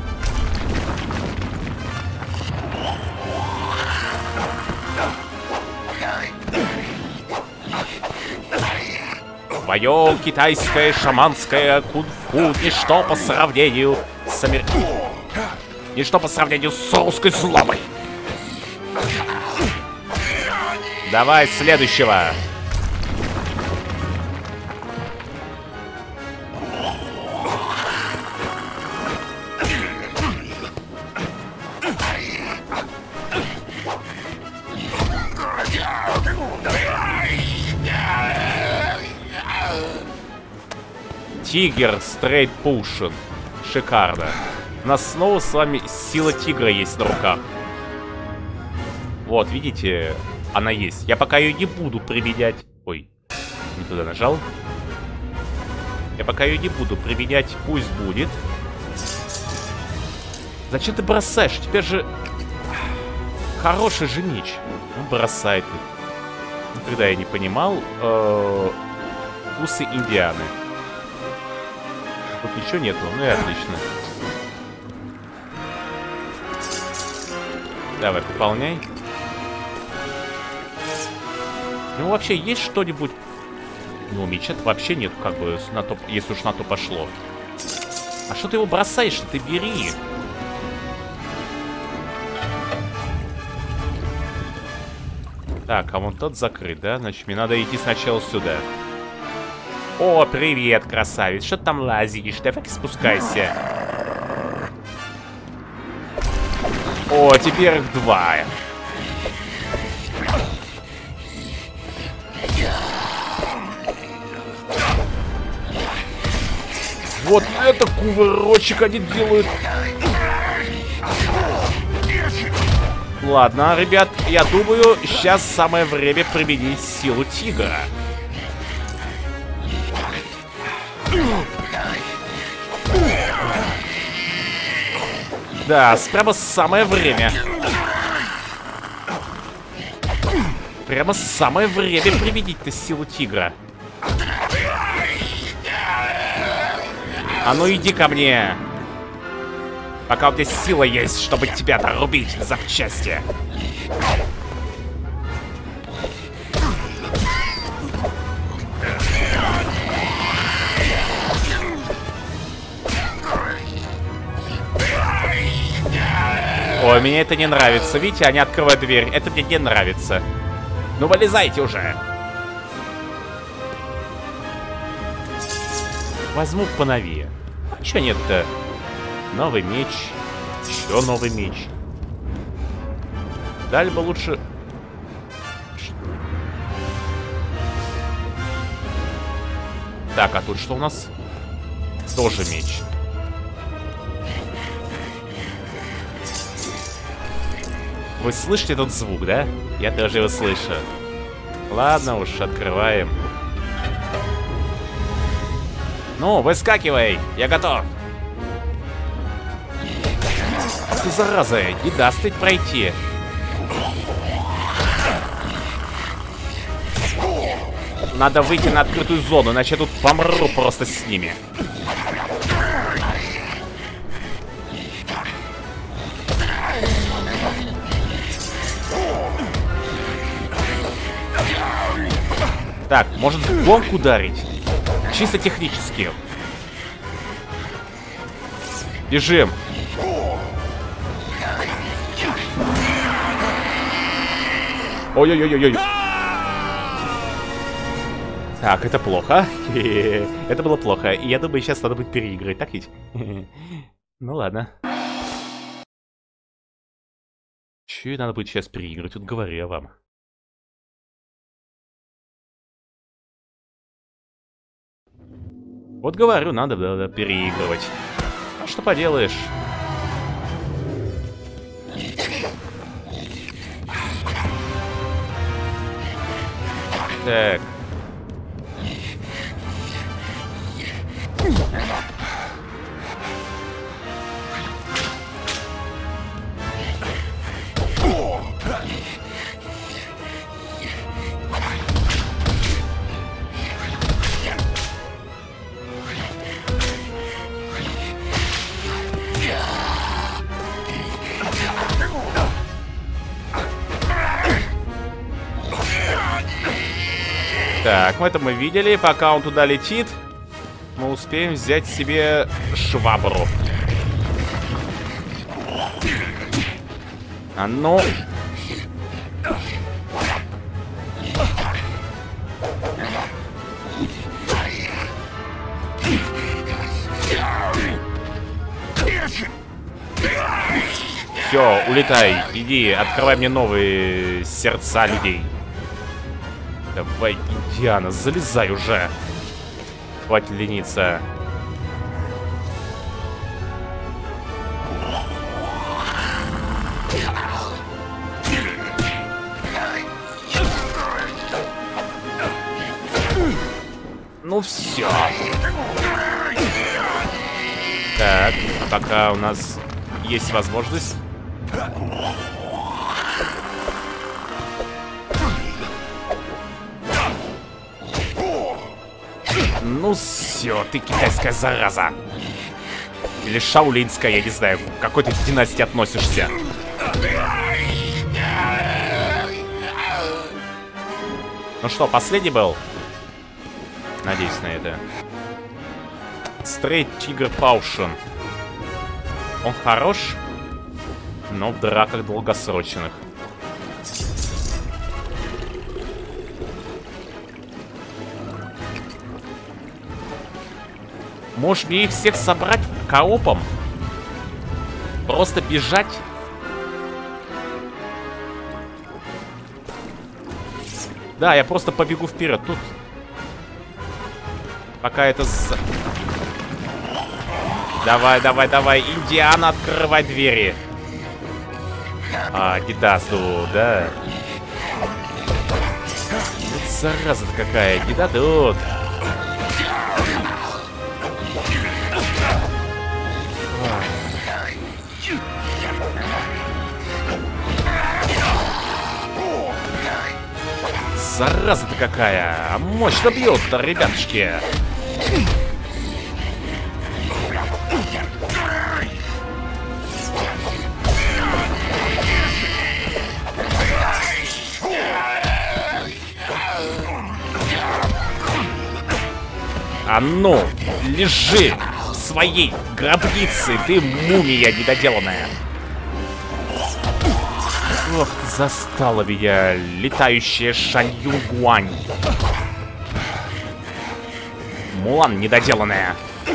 Твое китайское шаманское кунг-фу ничто по сравнению с амер... Ничто по сравнению с русской злобой. Давай следующего. Тигр стрейт пушен. Шикарно. У нас снова с вами сила тигра есть на руках. Вот, видите, она есть. Я пока ее не буду применять. Ой, не туда нажал. Я пока ее не буду применять, пусть будет. Зачем ты бросаешь? У тебя же хороший же меч. Ну, бросай ты. Никогда я не понимал э-э, вкусы Индианы. Тут ничего нету, ну и отлично. Давай, пополняй. Ну, вообще, есть что-нибудь? Ну, меча-то вообще нет, как бы, на то, если уж на то пошло. А что ты его бросаешь? Ты бери. Так, а вон тот закрыт, да? Значит, мне надо идти сначала сюда. О, привет, красавец. Что ты там лазишь? Давай-ка спускайся. О, теперь их два. Вот это кувырочек они делают. Ладно, ребят, я думаю, сейчас самое время применить силу тигра. Да, прямо самое время. Прямо самое время применить-то силу тигра. А ну иди ко мне. Пока у тебя сила есть, чтобы тебя дорубить в запчасти. Ой, мне это не нравится. Видите, они открывают дверь. Это мне не нравится. Ну, вылезайте уже. Возьму поновее. Чё нет-то? Новый меч. Еще новый меч. Далее бы лучше... Так, а тут что у нас? Тоже меч. Вы слышите этот звук, да? Я тоже его слышу. Ладно уж, открываем. Ну, выскакивай, я готов. Ты, зараза, не даст ведь пройти. Надо выйти на открытую зону, иначе я тут помру просто с ними. Так, может в гонку ударить? Чисто технически. Бежим. Ой-ой-ой-ой-ой. Так, это плохо. Это было плохо. И я думаю, сейчас надо будет переиграть, так ведь? Ну ладно. Че надо будет сейчас переиграть? Вот говорю я вам. Вот говорю, надо, надо переигрывать. А что поделаешь? Так. Так, мы это мы видели. Пока он туда летит, мы успеем взять себе швабру. А ну... Все, улетай. Иди, открывай мне новые сердца людей. Давай, Индиана, залезай уже. Хватит лениться. Ну все. Так, а пока у нас есть возможность. Ну все, ты китайская зараза. Или шаолинская, я не знаю, к какой ты династии относишься. Ну что, последний был? Надеюсь на это. Straight Tiger Potion. Он хорош, но в драках долгосрочных. Можешь мне их всех собрать коопом? Просто бежать? Да, я просто побегу вперед. Тут... Пока это... За... Давай, давай, давай. Индиана, открывай двери. А, Дидасу, да. Вот зараза-то какая. Дидадут. Зараза-то какая! Мощно бьет-то, ребятушки! А ну, лежи в своей гробнице, ты мумия недоделанная! Ох, застала меня летающая Шаньюгуань. Мулан недоделанная.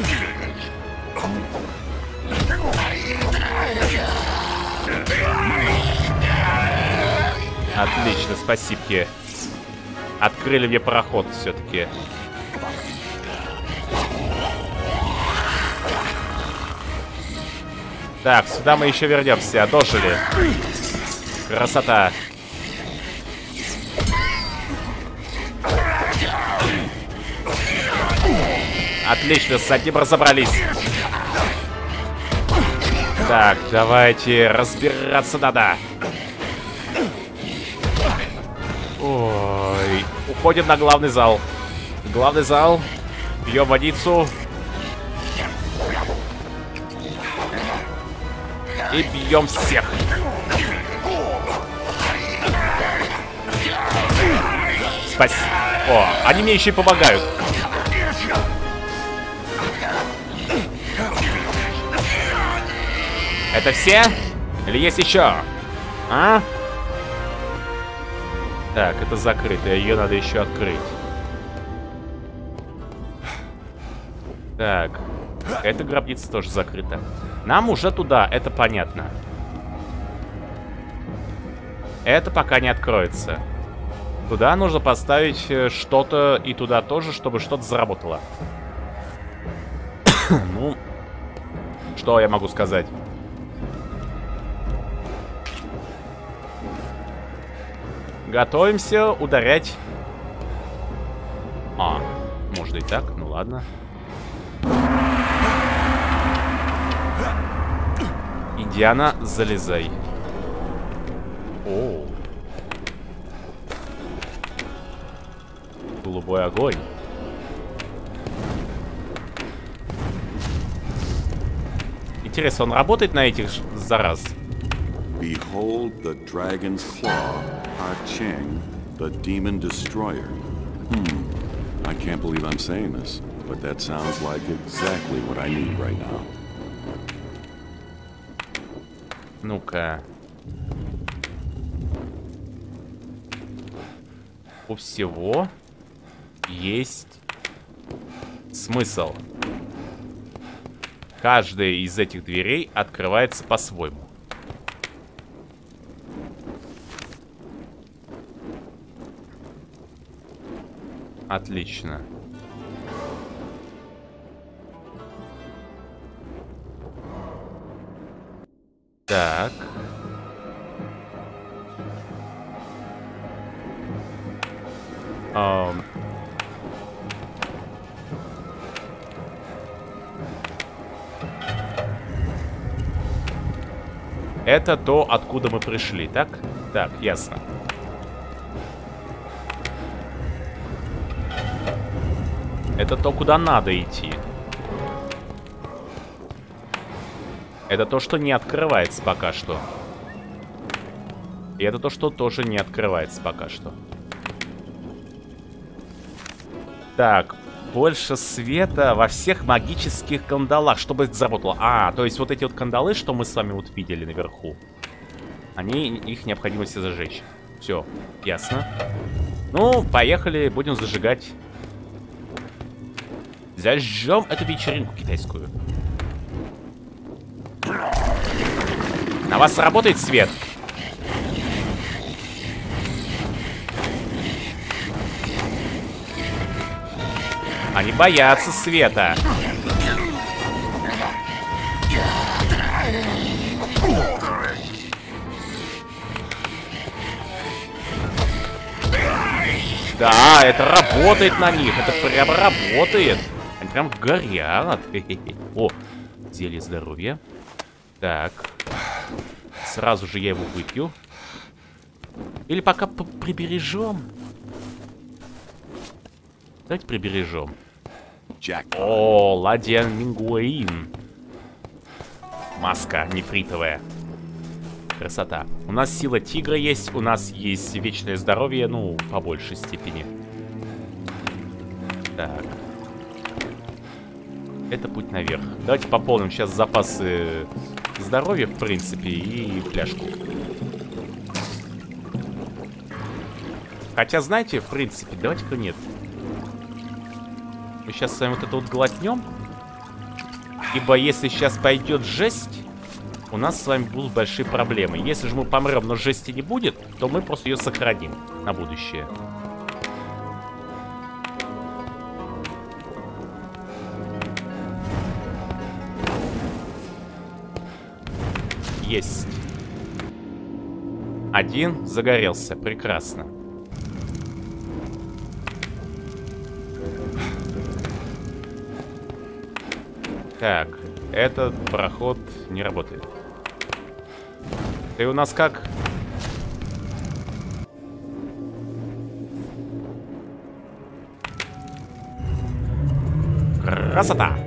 Отлично, спасибо. Открыли мне проход все-таки. Так, сюда мы еще вернемся. Дожили. Красота. Отлично, с одним разобрались. Так, давайте разбираться надо. Ой, уходим на главный зал. Главный зал. Пьем водицу. И бьем всех. Спасибо. О, они мне еще и помогают. Это все? Или есть еще? А? Так, это закрыто. Ее надо еще открыть. Так. Эта гробница тоже закрыта. Нам уже туда, это понятно. Это пока не откроется. Туда нужно поставить что-то и туда тоже, чтобы что-то заработало. Ну, что я могу сказать? Готовимся ударять. А, может и так, ну ладно. Индиана, залезай. О. Голубой огонь. Интересно, он работает на этих зараз? Behold the dragon's claw, Ha-Cheng, the demon destroyer. Hmm. I can't believe I'm saying this, but that sounds like exactly what I need right now. Ну-ка. У всего есть смысл. Каждая из этих дверей открывается по-своему. Отлично. Так. Um. Это то, откуда мы пришли, так? Так, ясно. Это то, куда надо идти. Это то, что не открывается пока что. И это то, что тоже не открывается пока что. Так, больше света во всех магических кандалах, чтобы это заработало. А, то есть вот эти вот кандалы, что мы с вами вот видели наверху, они, их необходимо все зажечь. Все, ясно. Ну, поехали, будем зажигать. Зажжем эту вечеринку китайскую. На вас работает свет? Они боятся света. Да, это работает на них. Это прям работает. Они прям горят. О, зелье здоровья. Так. Сразу же я его выпью. Или пока прибережем. Давайте прибережем. О, ладья Мингуин. Маска нефритовая. Красота. У нас сила тигра есть, у нас есть вечное здоровье, ну, по большей степени. Так. Это путь наверх. Давайте пополним сейчас запасы здоровья, в принципе, и фляжку. Хотя, знаете, в принципе, давайте-ка нет. Мы сейчас с вами вот это вот глотнем. Ибо если сейчас пойдет жесть, у нас с вами будут большие проблемы. Если же мы помрем, но жести не будет, то мы просто ее сохраним на будущее. Есть. Один загорелся. Прекрасно. Так, этот проход не работает. Ты у нас как? Красота!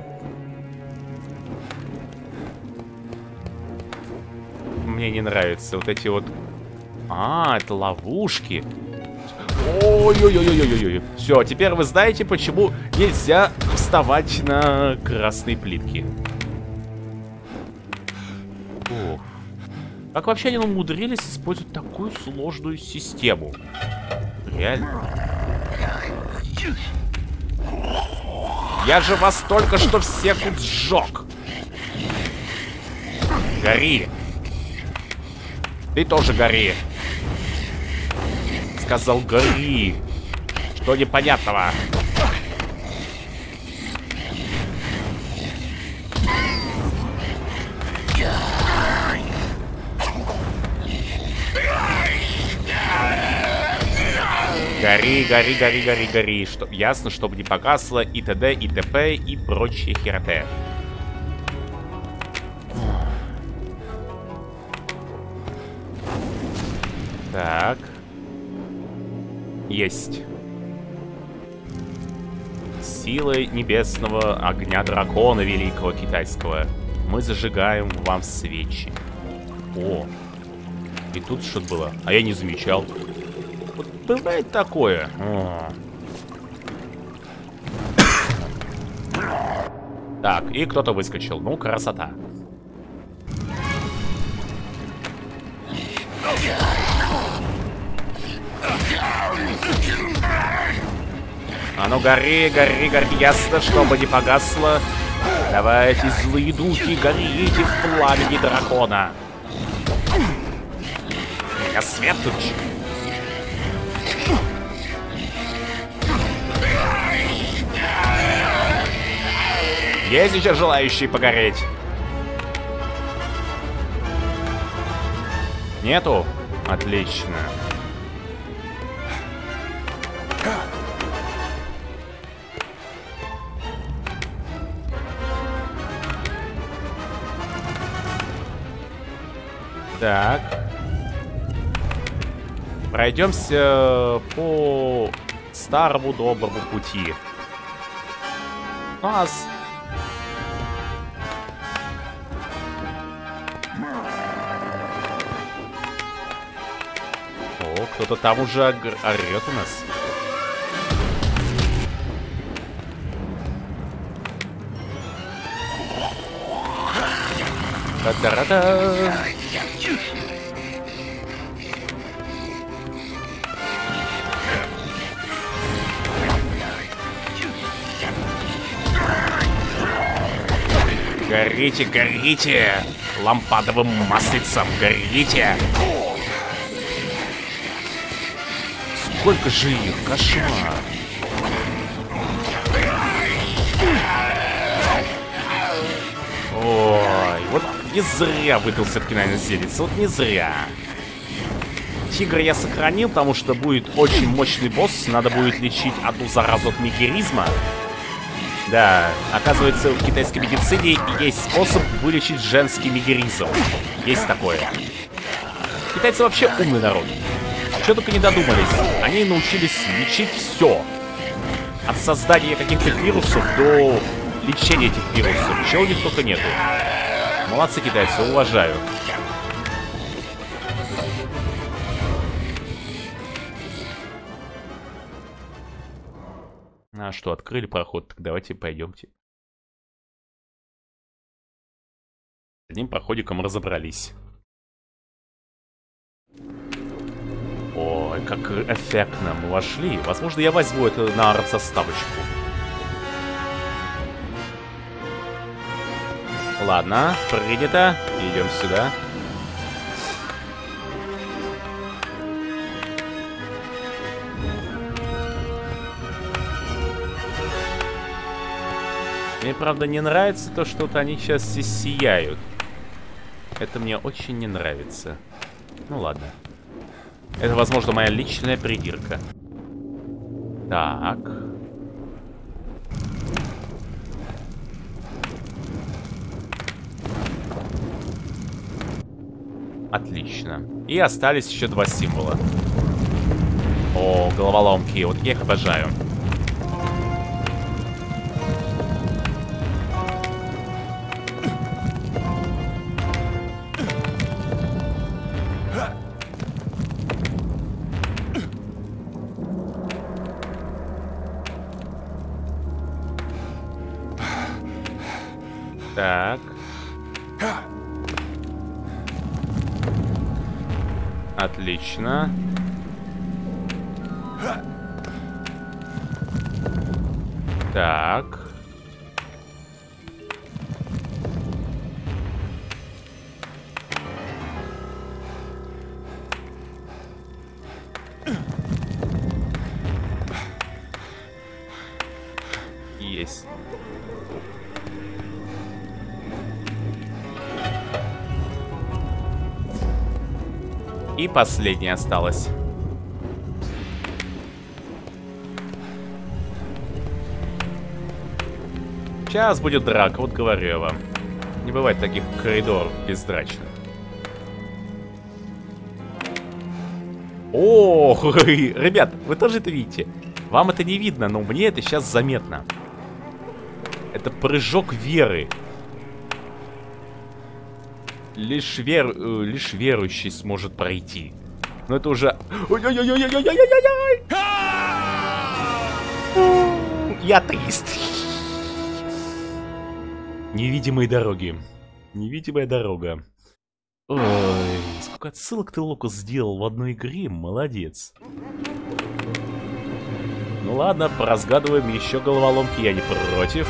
Мне не нравятся вот эти вот... А, это ловушки. Ой-ой-ой-ой-ой-ой. Все, теперь вы знаете, почему нельзя вставать на красные плитки. Ох. Как вообще они умудрились использовать такую сложную систему? Реально. Я же вас только что всех тут сжег. Гори. Ты тоже гори. Сказал, гори. Что непонятного? Гори, гори, гори, гори, гори. Что... Ясно, чтобы не погасло и т.д., и т.п., и прочие хероте. Так. Есть. Силой небесного огня дракона великого китайского мы зажигаем вам свечи. О, и тут что-то было, а я не замечал. Вот бывает такое. О. Так, и кто-то выскочил. Ну, красота. А ну гори, гори, гори, ясно, чтобы не погасло. Давайте, злые духи, горите в пламени дракона. Я светоч. Есть еще желающие погореть? Нету? Отлично. Так. Пройдемся по старому доброму пути. У нас... О, кто-то там уже орет у нас. Та-та-та-та. Горите, горите! Лампадовым маслицем горите! Сколько же их? Кошмар! Ой, вот не зря выдал все-таки, наверное, селиться. Вот не зря. Тигра я сохранил, потому что будет очень мощный босс. Надо будет лечить одну заразу от мегеризма. Да, оказывается, в китайской медицине есть способ вылечить женский мегеризм. Есть такое. Китайцы вообще умный народ. Чего только не додумались. Они научились лечить все. От создания каких-то вирусов до лечения этих вирусов. Чего у них только нету. Молодцы китайцы, уважаю. А что, открыли проход? Так давайте пойдемте. С одним проходиком разобрались. Ой, как эффектно мы вошли. Возможно, я возьму это на арт-заставочку. Ладно, принято. Идем сюда. Мне, правда, не нравится то, что вот они сейчас все сияют. Это мне очень не нравится. Ну ладно. Это, возможно, моя личная придирка. Так. Отлично. И остались еще два символа. О, головоломки. Вот я их обожаю. Так. Отлично. Так. Есть. И последняя осталась. Сейчас будет драка, вот говорю я вам. Не бывает таких коридоров бездрачных. О, ребят, вы тоже это видите? Вам это не видно, но мне это сейчас заметно. Это прыжок веры. Лишь, вер... Лишь верующий сможет пройти. Но это уже... Ой-ой-ой-ой-ой-ой-ой-ой-ой! Я трист. Невидимые дороги. Невидимая дорога. Ой, сколько отсылок ты, Лукас, сделал в одной игре. Молодец. Ну ладно, поразгадываем еще головоломки, я не против.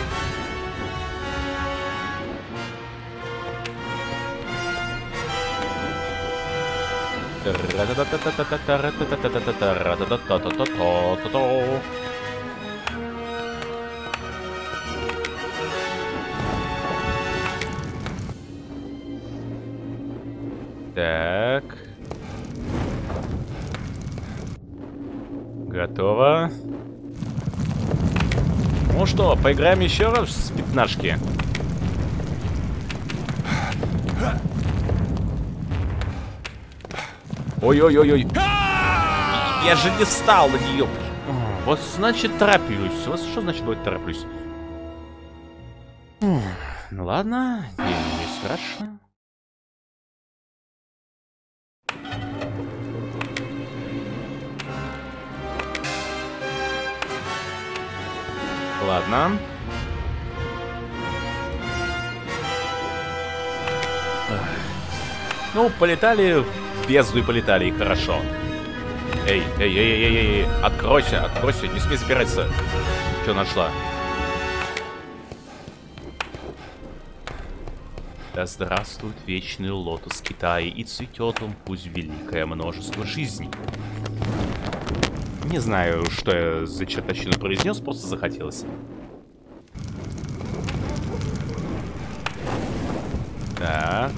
Так. Готово. Ну что, поиграем еще раз в пятнашки? Ой-ой-ой-ой. Я же не встал на нее. Вот значит тороплюсь. Вот что значит вот тороплюсь? Ну ладно, не, не страшно. Ладно. Ну, полетали в бездну и полетали, и хорошо. Эй, эй, эй, эй, эй, эй, откройся, откройся, не смей забираться. Что нашла? Да здравствует вечный лотос Китая, и цветет он пусть великое множество жизней. Не знаю, что я за чертовщину произнес, просто захотелось. Так.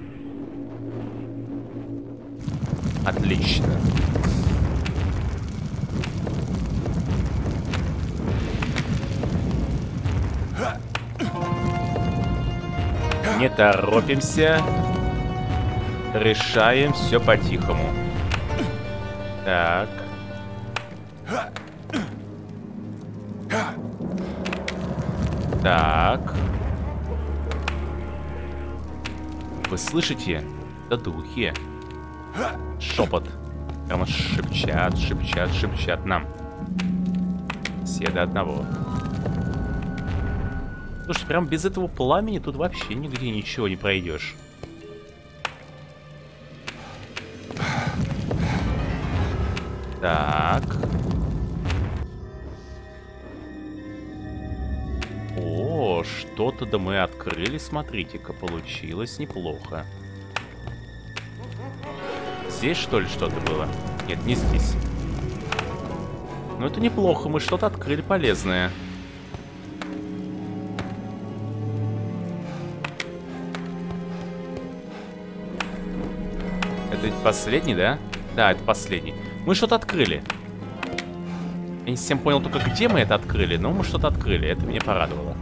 Отлично. Не торопимся. Решаем все по-тихому. Так. Так. Вы слышите? Да духи. Шепот. Прямо шепчат, шепчат, шепчат нам. Все до одного. Слушай, прям без этого пламени тут вообще нигде ничего не пройдешь. Так. О, что-то да мы открыли, смотрите-ка, получилось неплохо. Здесь, что ли, что-то было? Нет, не здесь. Ну, это неплохо, мы что-то открыли полезное. Это последний, да? Да, это последний. Мы что-то открыли. Я не совсем понял только, где мы это открыли, но мы что-то открыли. Это меня порадовало.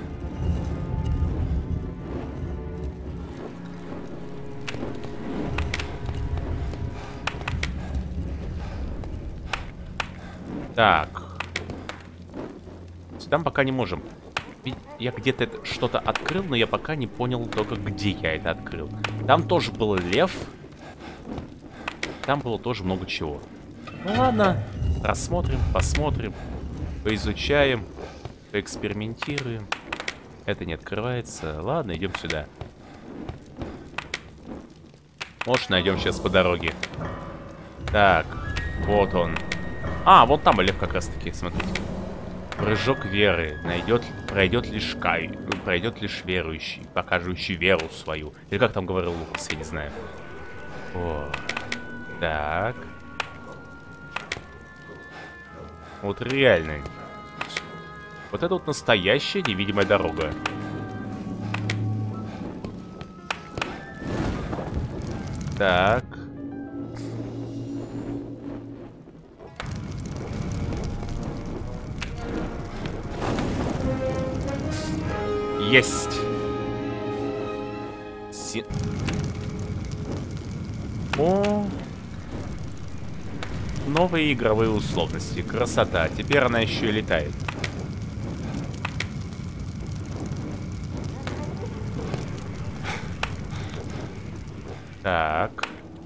Так. Сюда мы пока не можем. Я где-то что-то открыл, но я пока не понял только, где я это открыл. Там тоже был лев. Там было тоже много чего. Ну ладно. Рассмотрим, посмотрим. Поизучаем. Поэкспериментируем. Это не открывается. Ладно, идем сюда. Может, найдем сейчас по дороге. Так, вот он. А, вот там лев как раз таки, смотрите. Прыжок веры. Найдет, пройдет лишь Кай. Пройдет лишь верующий, показывающий веру свою. Или как там говорил Лукас, я не знаю. О, так. Вот реально. Вот это вот настоящая невидимая дорога. Так. Есть. Си... О. Новые игровые условности. Красота. Теперь она еще и летает. Так.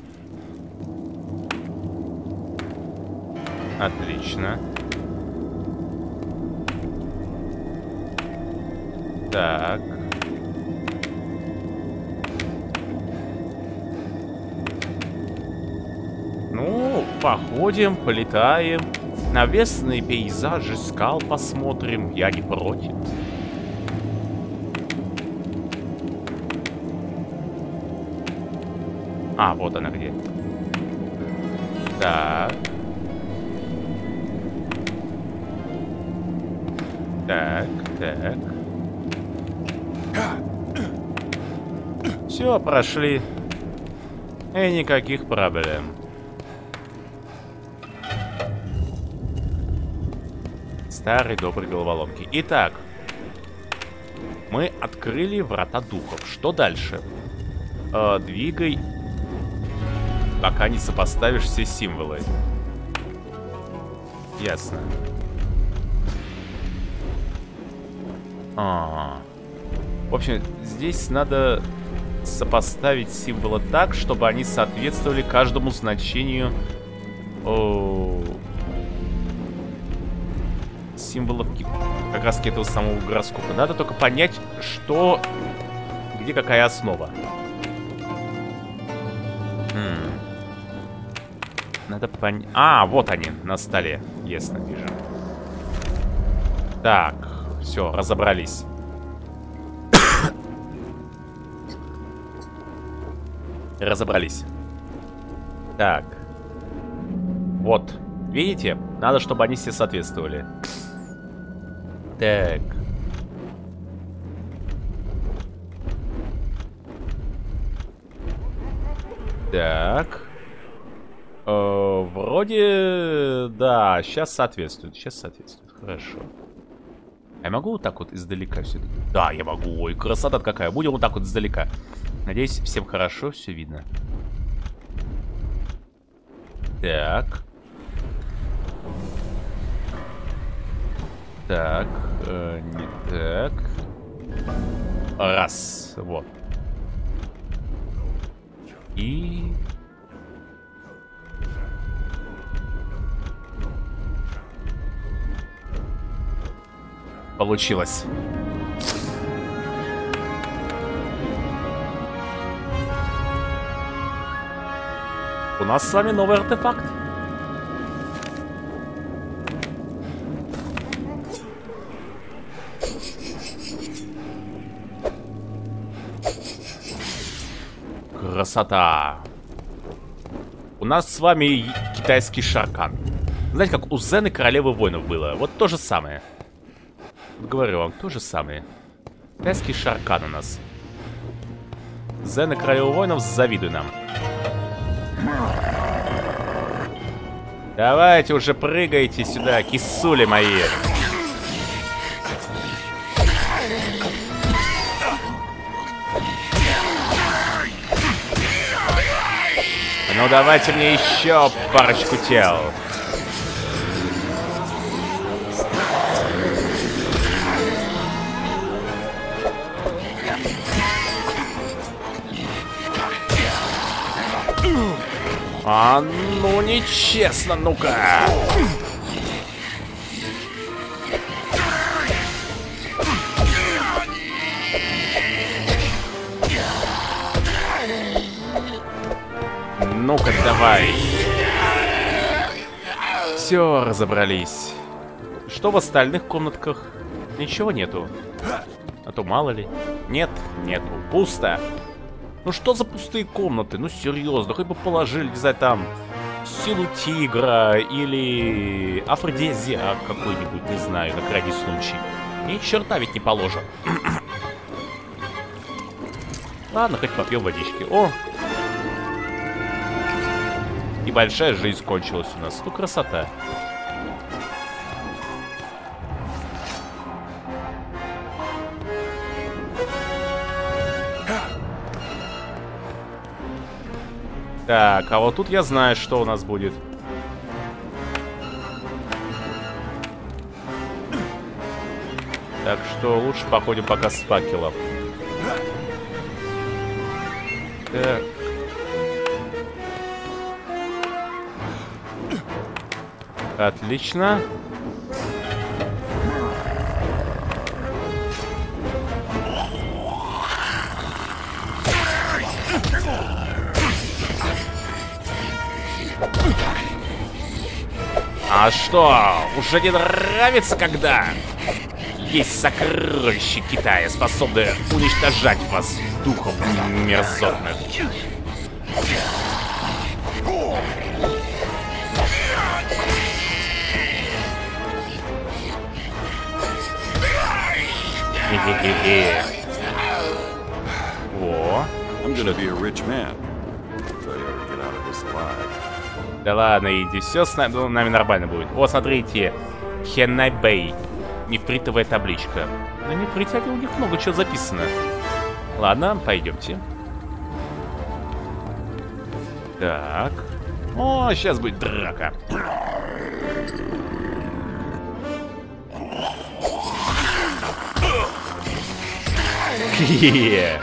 Отлично. Так. Ну, походим, полетаем. Навесные пейзажи скал посмотрим. Я не против. А, вот она где. Так. Так, так. Все, прошли. И никаких проблем. Старый добрый головоломки. Итак. Мы открыли врата духов. Что дальше? Э, двигай... Пока не сопоставишь все символы. Ясно. А, в общем, здесь надо сопоставить символы так, чтобы они соответствовали каждому значению о... символов как раз этого самого гороскопа. Надо только понять, что, где какая основа. Хм. Надо понять... А, вот они, на столе. Ясно, вижу. Так, все, разобрались. Разобрались. Так. Вот. Видите? Надо, чтобы они все соответствовали. Так. Так. Э, вроде... Да, сейчас соответствует. Сейчас соответствует. Хорошо. Я могу вот так вот издалека все это? Да, я могу. Ой, красота какая. Будем вот так вот издалека. Надеюсь, всем хорошо все видно. Так. Так. Э, не так. Раз. Вот. И... Получилось. У нас с вами новый артефакт. Красота. У нас с вами китайский шаркан. Знаете, как у Зены королевы воинов было? Вот то же самое. Вот говорю вам, то же самое. Китайский шаркан у нас. Зена королева воинов, завидуй нам. Давайте уже прыгайте сюда, кисули мои. Ну давайте мне еще парочку тел. А ну нечестно, ну-ка. Ну-ка, давай. Все, разобрались. Что в остальных комнатках? Ничего нету. А то мало ли. Нет, нету. Пусто. Ну что за пустые комнаты? Ну серьезно, хоть бы положили, не знаю, там силу тигра или афродизиак какой-нибудь, не знаю, на крайний случай. Ни черта ведь не положим. Ладно, хоть попьем водички. О! И большая жизнь кончилась у нас. Ну, красота. Так, а вот тут я знаю, что у нас будет. Так что лучше походим пока с факелом. Так. Отлично. А что, уже не нравится, когда есть сокровища Китая, способные уничтожать вас, духов мерзотных? Хе-хе-хе. Во. I'm gonna be a rich man. If I ever get out of this alive. Да ладно, иди, все с нами, ну, нами нормально будет. О, смотрите, Хеннай-Бэй. Нефритовая табличка. На нефрите у них много чего записано. Ладно, пойдемте. Так. О, сейчас будет драка. Хе-хе.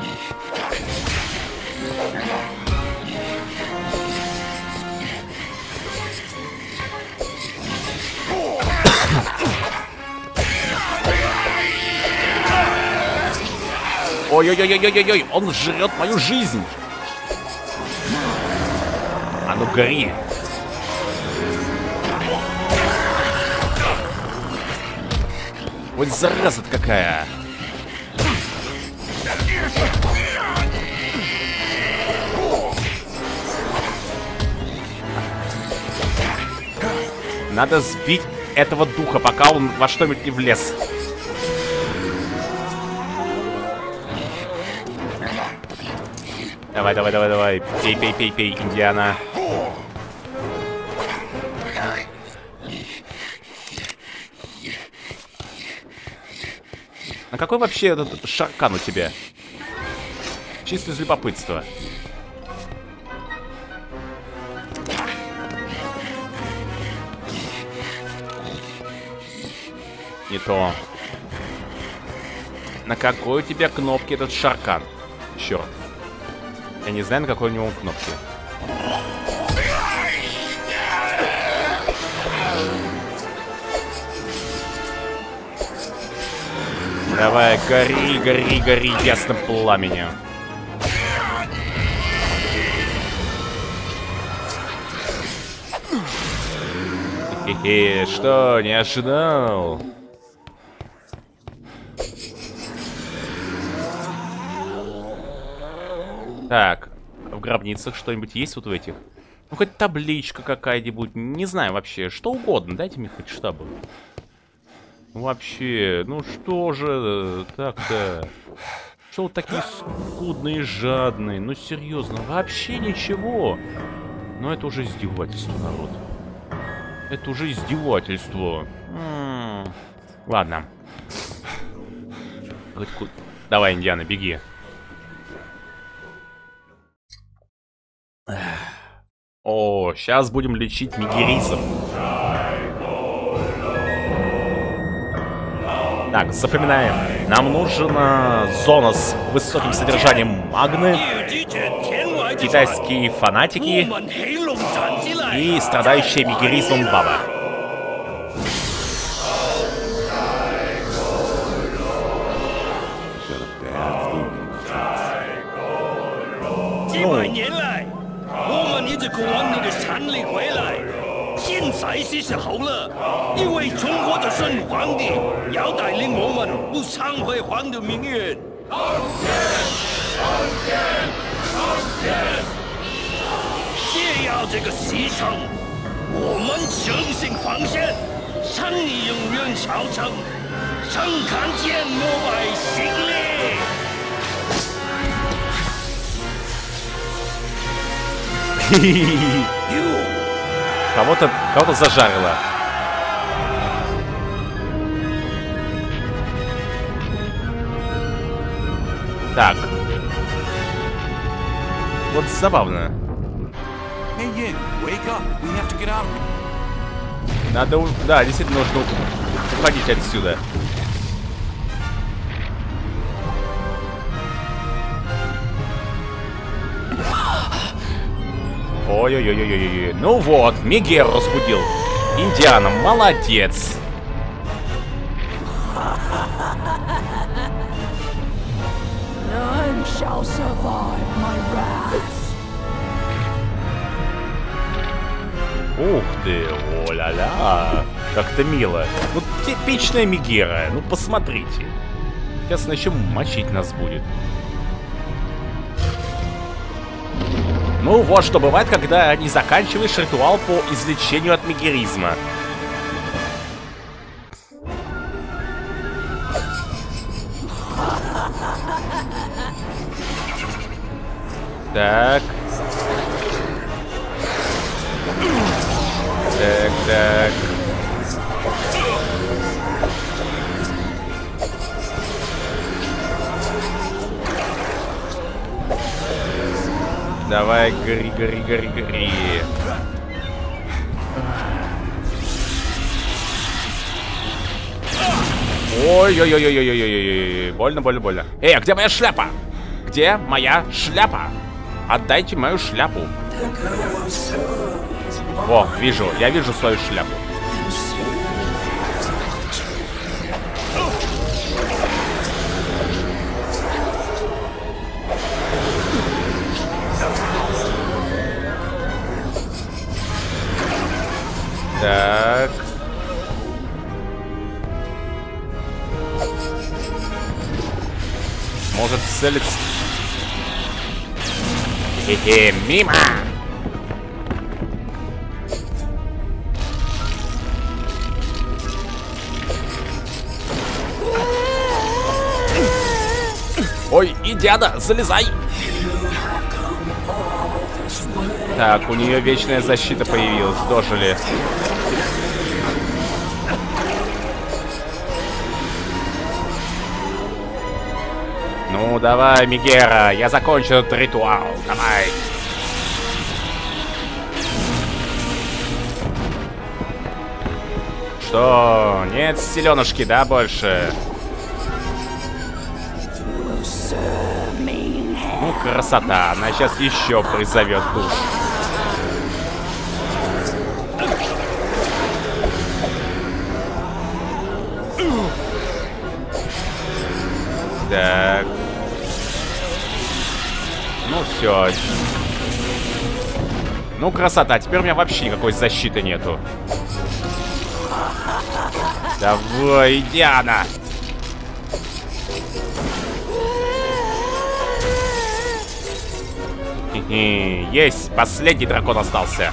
Ой-ой-ой-ой-ой-ой, он жрет мою жизнь. А ну гори. Вот зараза-то какая. Надо сбить этого духа, пока он во что-нибудь не влез. Давай, давай, давай, давай. Пей, пей, пей, пей, Индиана. А какой вообще этот шаркан у тебя? Чисто из любопытства. Не то. На какой у тебя кнопке этот шаркан? Черт. Я не знаю, на какой у него кнопки. Давай, гори, гори, гори ясным пламенем. Хе-хе, что, не ожидал? Так, в гробницах что-нибудь есть вот в этих? Ну, хоть табличка какая-нибудь, не знаю вообще, что угодно, дайте мне хоть штабу. Вообще, ну что же так-то? Что вот такие скудные, жадные? Ну серьезно, вообще ничего. Но это уже издевательство, народ. Это уже издевательство. М-м-м. Ладно. Давай, Индиана, беги. О, сейчас будем лечить мигерисов. Так, запоминаем. Нам нужна зона с высоким содержанием магны, китайские фанатики и страдающие мигеризмом баба. Ну, 我们一直渴望你的胜利回来。现在是时候了，因为中国的神皇帝要带领我们不偿辉煌的命运。借要这个牺牲，我们诚心奉献，向你永远效忠，诚看见膜拜胜利。 Кого-то, кого-то зажарило. Так. Вот забавно. Hey, Yin, wake up. We have to get out. Надо, у- да, действительно нужно уходить отсюда. Ой-ой-ой-ой-ой. Ну вот, Мегеру разбудил. Индиана, молодец. None shall survive my wrath. Ух ты, о-ля-ля. Как-то мило. Ну, типичная Мегера. Ну, посмотрите. Сейчас она еще мочить нас будет. Ну, вот что бывает, когда не заканчиваешь ритуал по излечению от мегеризма. Так. Так, так. Давай, гори, гори, гори, гори. Ой-ой-ой-ой-ой-ой-ой-ой. Больно, больно, больно. Эй, а где моя шляпа? Где моя шляпа? Отдайте мою шляпу. О, вижу, я вижу свою шляпу. Так. Может целиться. Хе-хе, мимо! Ой, Индиана, залезай! Так, у нее вечная защита появилась, дожили. Ну, давай, Мегера, я закончу этот ритуал. Давай. Что? Нет селенушки, да, больше? Ну, красота. Она сейчас еще призовет душ. Так. Ну все. Ну, красота. Теперь у меня вообще никакой защиты нету. Давай, Индиана. Хе-хе. Есть. Последний дракон остался.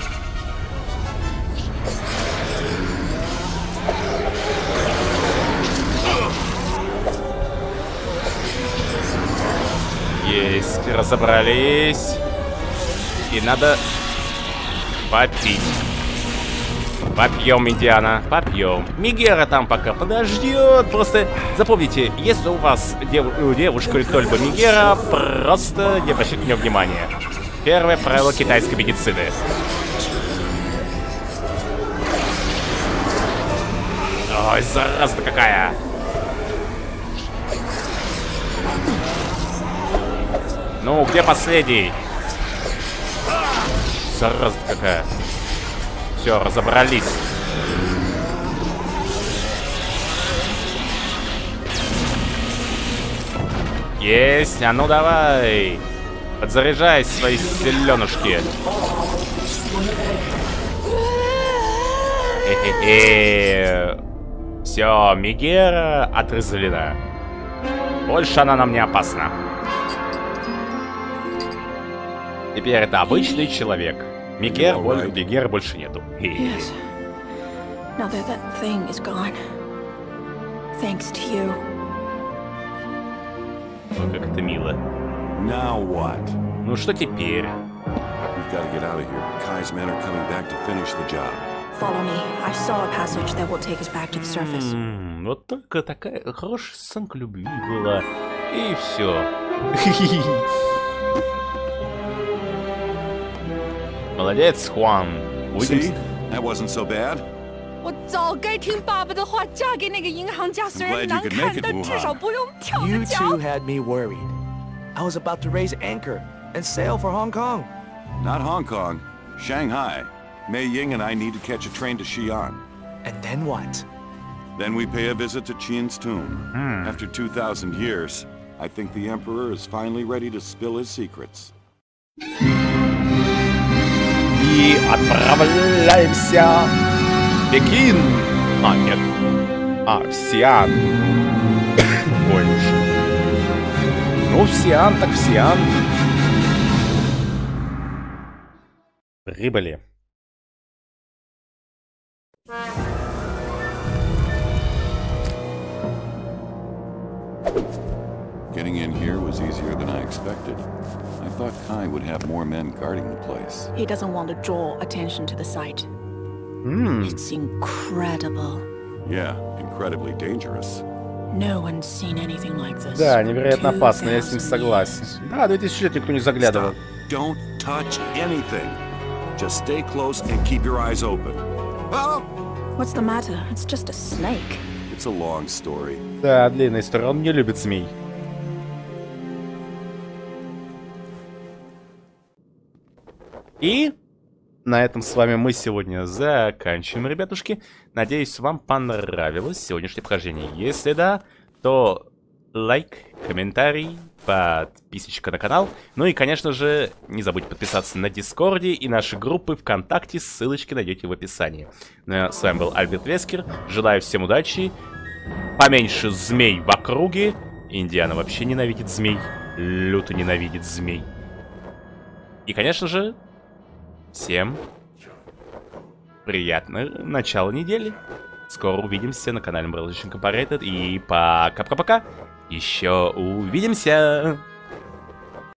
Есть, разобрались. И надо попить. Попьем, Индиана, попьем. Мегера там пока подождет. Просто запомните, если у вас дев девушка или кто-либо Мегера, просто не обращайте на нее внимания. Первое правило китайской медицины. Ой, зараза какая. Ну, где последний? Зараза какая. Все, разобрались. Есть, а ну давай. Подзаряжай свои селенушки. Все, Мегера отрезалена. Больше она нам не опасна. Теперь это обычный человек. Мегер, больше, Мегера больше нету. Yes. Now that that thing is gone. Thanks to you. Ой, как это мило. Now what? Ну что теперь? We've got to get out of here. Kai's men are coming back to finish the job. Follow me. I saw a passage that will take us back to the surface. М-м, вот только такая хорошая сценка любви была. И все. Молодец, Хуан. See? That wasn't so bad. 我早该听爸爸的话，嫁给那个银行家。虽然 glad you 难 could 看 make，it, 但至少 Wuhan. 不用跳 You 着 two 脚。 had me worried. I was about to raise anchor and sail for Hong Kong. Not Hong Kong. Shanghai. Mei Ying and I need to catch a train to Xi'an. And then what? Then we pay a visit to Qin's tomb. After two thousand years, I think the Emperor is finally ready to spill his secrets. И отправляемся в Пекин. А, нет. А, в Сиан. Ой уж. Ну, в Сиан, так в Сиан. Прибыли. Getting in here was easier than I expected. I thought Kai would have more men guarding the place. He doesn't want to draw attention to the site. М, It's incredible. Yeah, incredibly dangerous. No one's seen anything like this. Да, невероятно for опасно, я с ним two thousand согласен. years. Да, две тысячи лет никто не заглядывал. Stop. Don't touch anything. Just stay close and keep your eyes open. Oh! What's the matter? It's just a snake. It's a long story. Да, длинная история, он не любит змей. И на этом с вами мы сегодня заканчиваем, ребятушки. Надеюсь, вам понравилось сегодняшнее прохождение. Если да, то лайк, комментарий, подписочка на канал. Ну и, конечно же, не забудьте подписаться на Дискорде и наши группы ВКонтакте. Ссылочки найдете в описании. Ну, а с вами был Альберт Вескер. Желаю всем удачи. Поменьше змей в округе. Индиана вообще ненавидит змей. Люто ненавидит змей. И, конечно же, всем приятного начала недели. Скоро увидимся на канале Umbrella Incorporated. И пока-пока-пока. Еще увидимся.